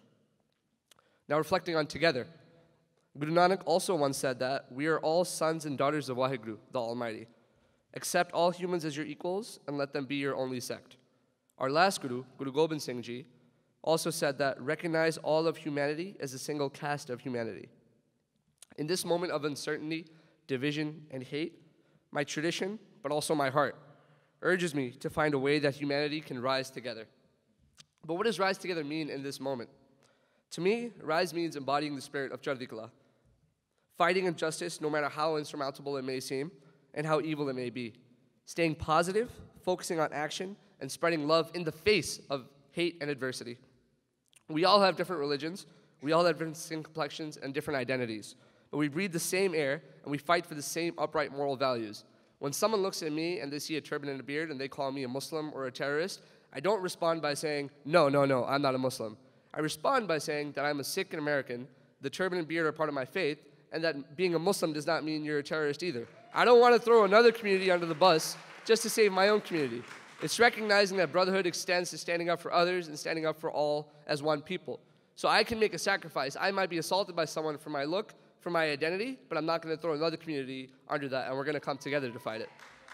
Speaker 9: Now reflecting on together, Guru Nanak also once said that we are all sons and daughters of Waheguru, the Almighty. Accept all humans as your equals and let them be your only sect. Our last Guru, Guru Gobind Singh Ji, also said that recognize all of humanity as a single caste of humanity. In this moment of uncertainty, division, and hate, my tradition, but also my heart, urges me to find a way that humanity can rise together. But what does rise together mean in this moment? To me, rise means embodying the spirit of Chardi Kala, fighting injustice no matter how insurmountable it may seem and how evil it may be, staying positive, focusing on action, and spreading love in the face of hate and adversity. We all have different religions, we all have different skin complexions and different identities, but we breathe the same air and we fight for the same upright moral values. When someone looks at me and they see a turban and a beard and they call me a Muslim or a terrorist, I don't respond by saying, no, no, no, I'm not a Muslim. I respond by saying that I'm a Sikh and American, the turban and beard are part of my faith, and that being a Muslim does not mean you're a terrorist either. I don't want to throw another community under the bus just to save my own community. It's recognizing that brotherhood extends to standing up for others and standing up for all as one people. So I can make a sacrifice. I might be assaulted by someone for my look, for my identity, but I'm not going to throw another community under that, and we're going to come together to fight it.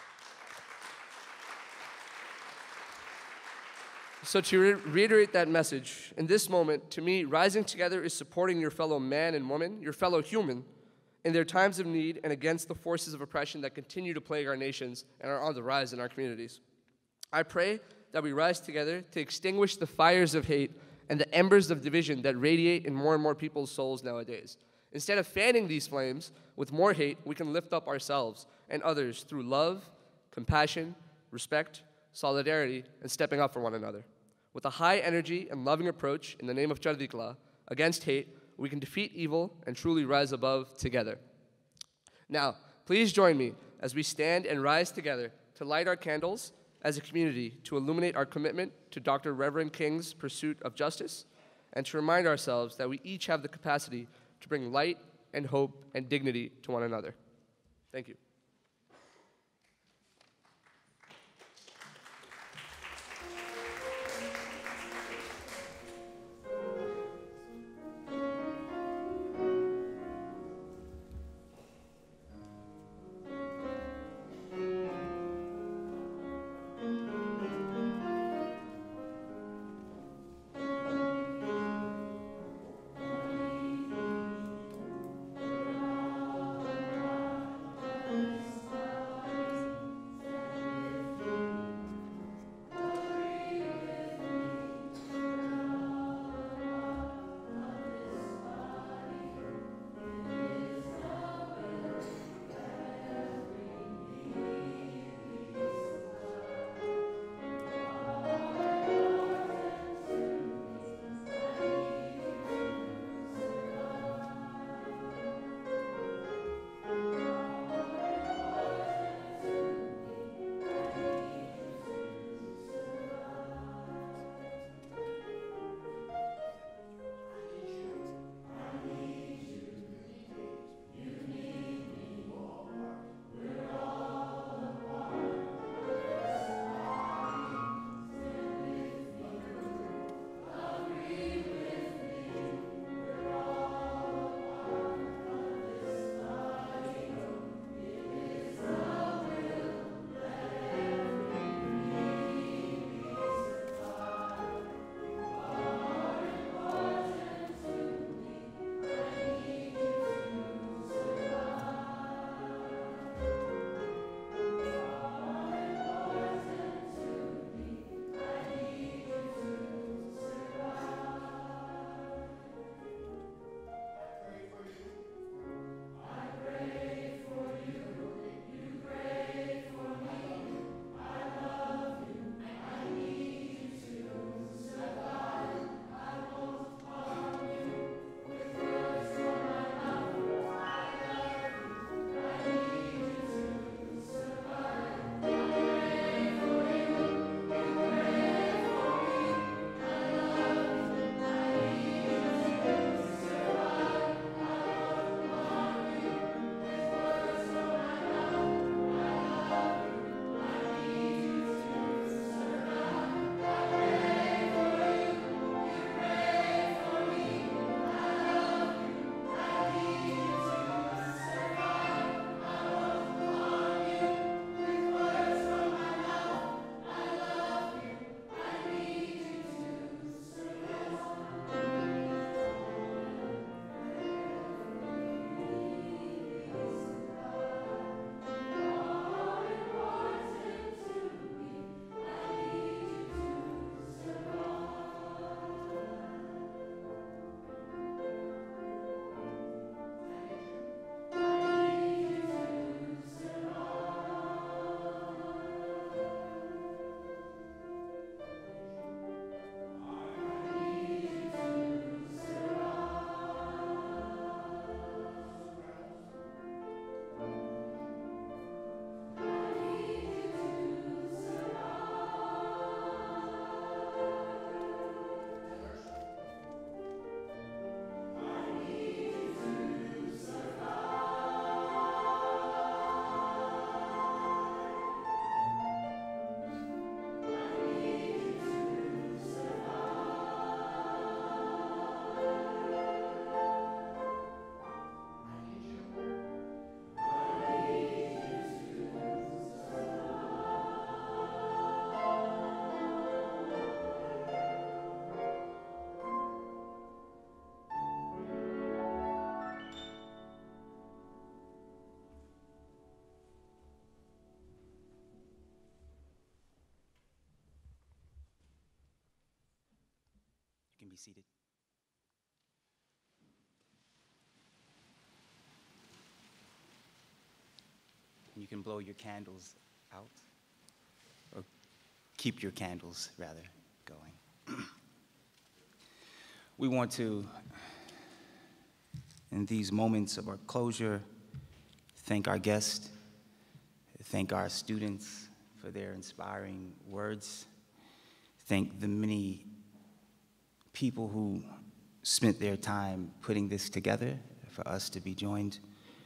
Speaker 9: So to re reiterate that message, in this moment, to me, rising together is supporting your fellow man and woman, your fellow human, in their times of need and against the forces of oppression that continue to plague our nations and are on the rise in our communities. I pray that we rise together to extinguish the fires of hate and the embers of division that radiate in more and more people's souls nowadays. Instead of fanning these flames with more hate, we can lift up ourselves and others through love, compassion, respect, solidarity, and stepping up for one another. With a high energy and loving approach in the name of Chardi Kala against hate, we can defeat evil and truly rise above together. Now, please join me as we stand and rise together to light our candles as a community to illuminate our commitment to Doctor Reverend King's pursuit of justice and to remind ourselves that we each have the capacity to bring light and hope and dignity to one another. Thank you.
Speaker 4: Thank you.
Speaker 13: be seated. You can blow your candles out, or keep your candles, rather, going. We want to, in these moments of our closure, thank our guests, thank our students for their inspiring words, thank the many people who spent their time putting this together for us to be joined.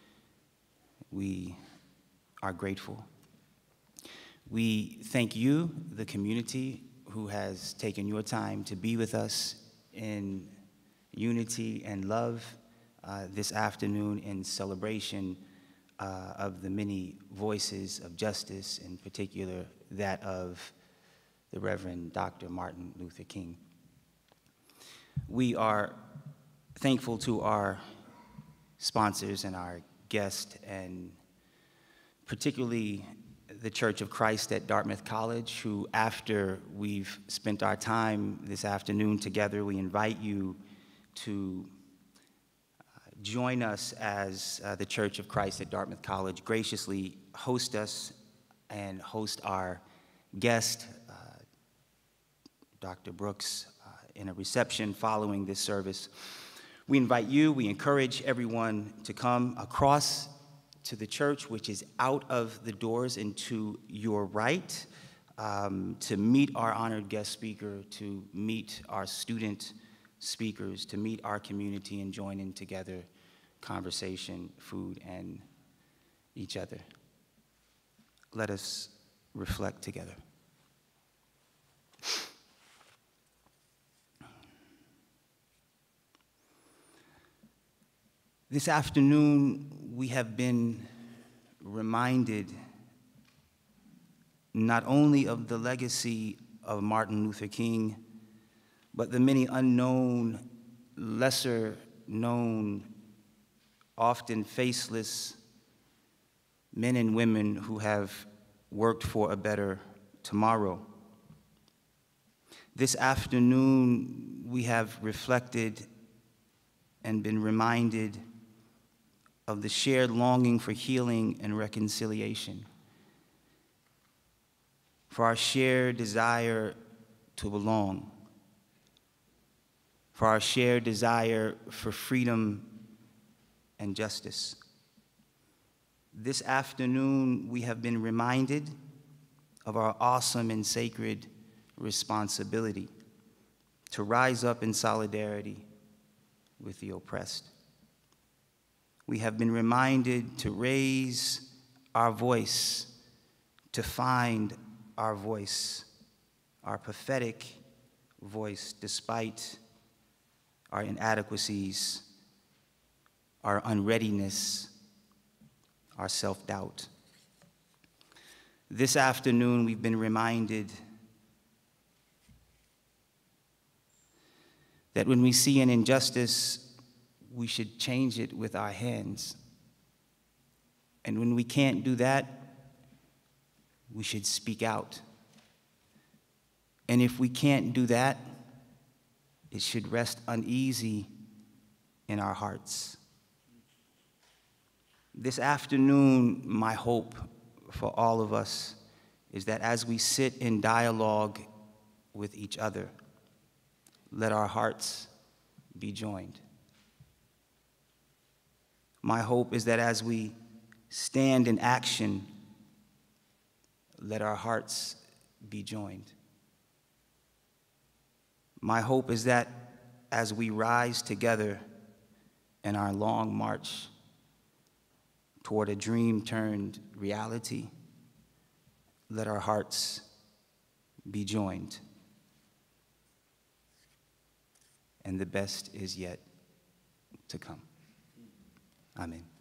Speaker 13: We are grateful. We thank you, the community, who has taken your time to be with us in unity and love uh, this afternoon in celebration uh, of the many voices of justice, in particular that of the Reverend Doctor Martin Luther King. We are thankful to our sponsors and our guests, and particularly the Church of Christ at Dartmouth College, who, after we've spent our time this afternoon together, we invite you to uh, join us as uh, the Church of Christ at Dartmouth College graciously host us and host our guest, uh, Doctor Brooks, uh, in a reception following this service. We invite you, we encourage everyone to come across to the church, which is out of the doors and to your right, um, to meet our honored guest speaker, to meet our student speakers, to meet our community and join in together conversation, food, and each other. Let us reflect together. This afternoon, we have been reminded not only of the legacy of Martin Luther King, but the many unknown, lesser known, often faceless men and women who have worked for a better tomorrow. This afternoon, we have reflected and been reminded of the shared longing for healing and reconciliation, for our shared desire to belong, for our shared desire for freedom and justice. This afternoon, we have been reminded of our awesome and sacred responsibility to rise up in solidarity with the oppressed. We have been reminded to raise our voice, to find our voice, our prophetic voice, despite our inadequacies, our unreadiness, our self-doubt. This afternoon, we've been reminded that when we see an injustice, we should change it with our hands. And when we can't do that, we should speak out. And if we can't do that, it should rest uneasy in our hearts. This afternoon, my hope for all of us is that as we sit in dialogue with each other, let our hearts be joined. My hope is that as we stand in action, let our hearts be joined. My hope is that as we rise together in our long march toward a dream turned reality, let our hearts be joined. And the best is yet to come. Amen.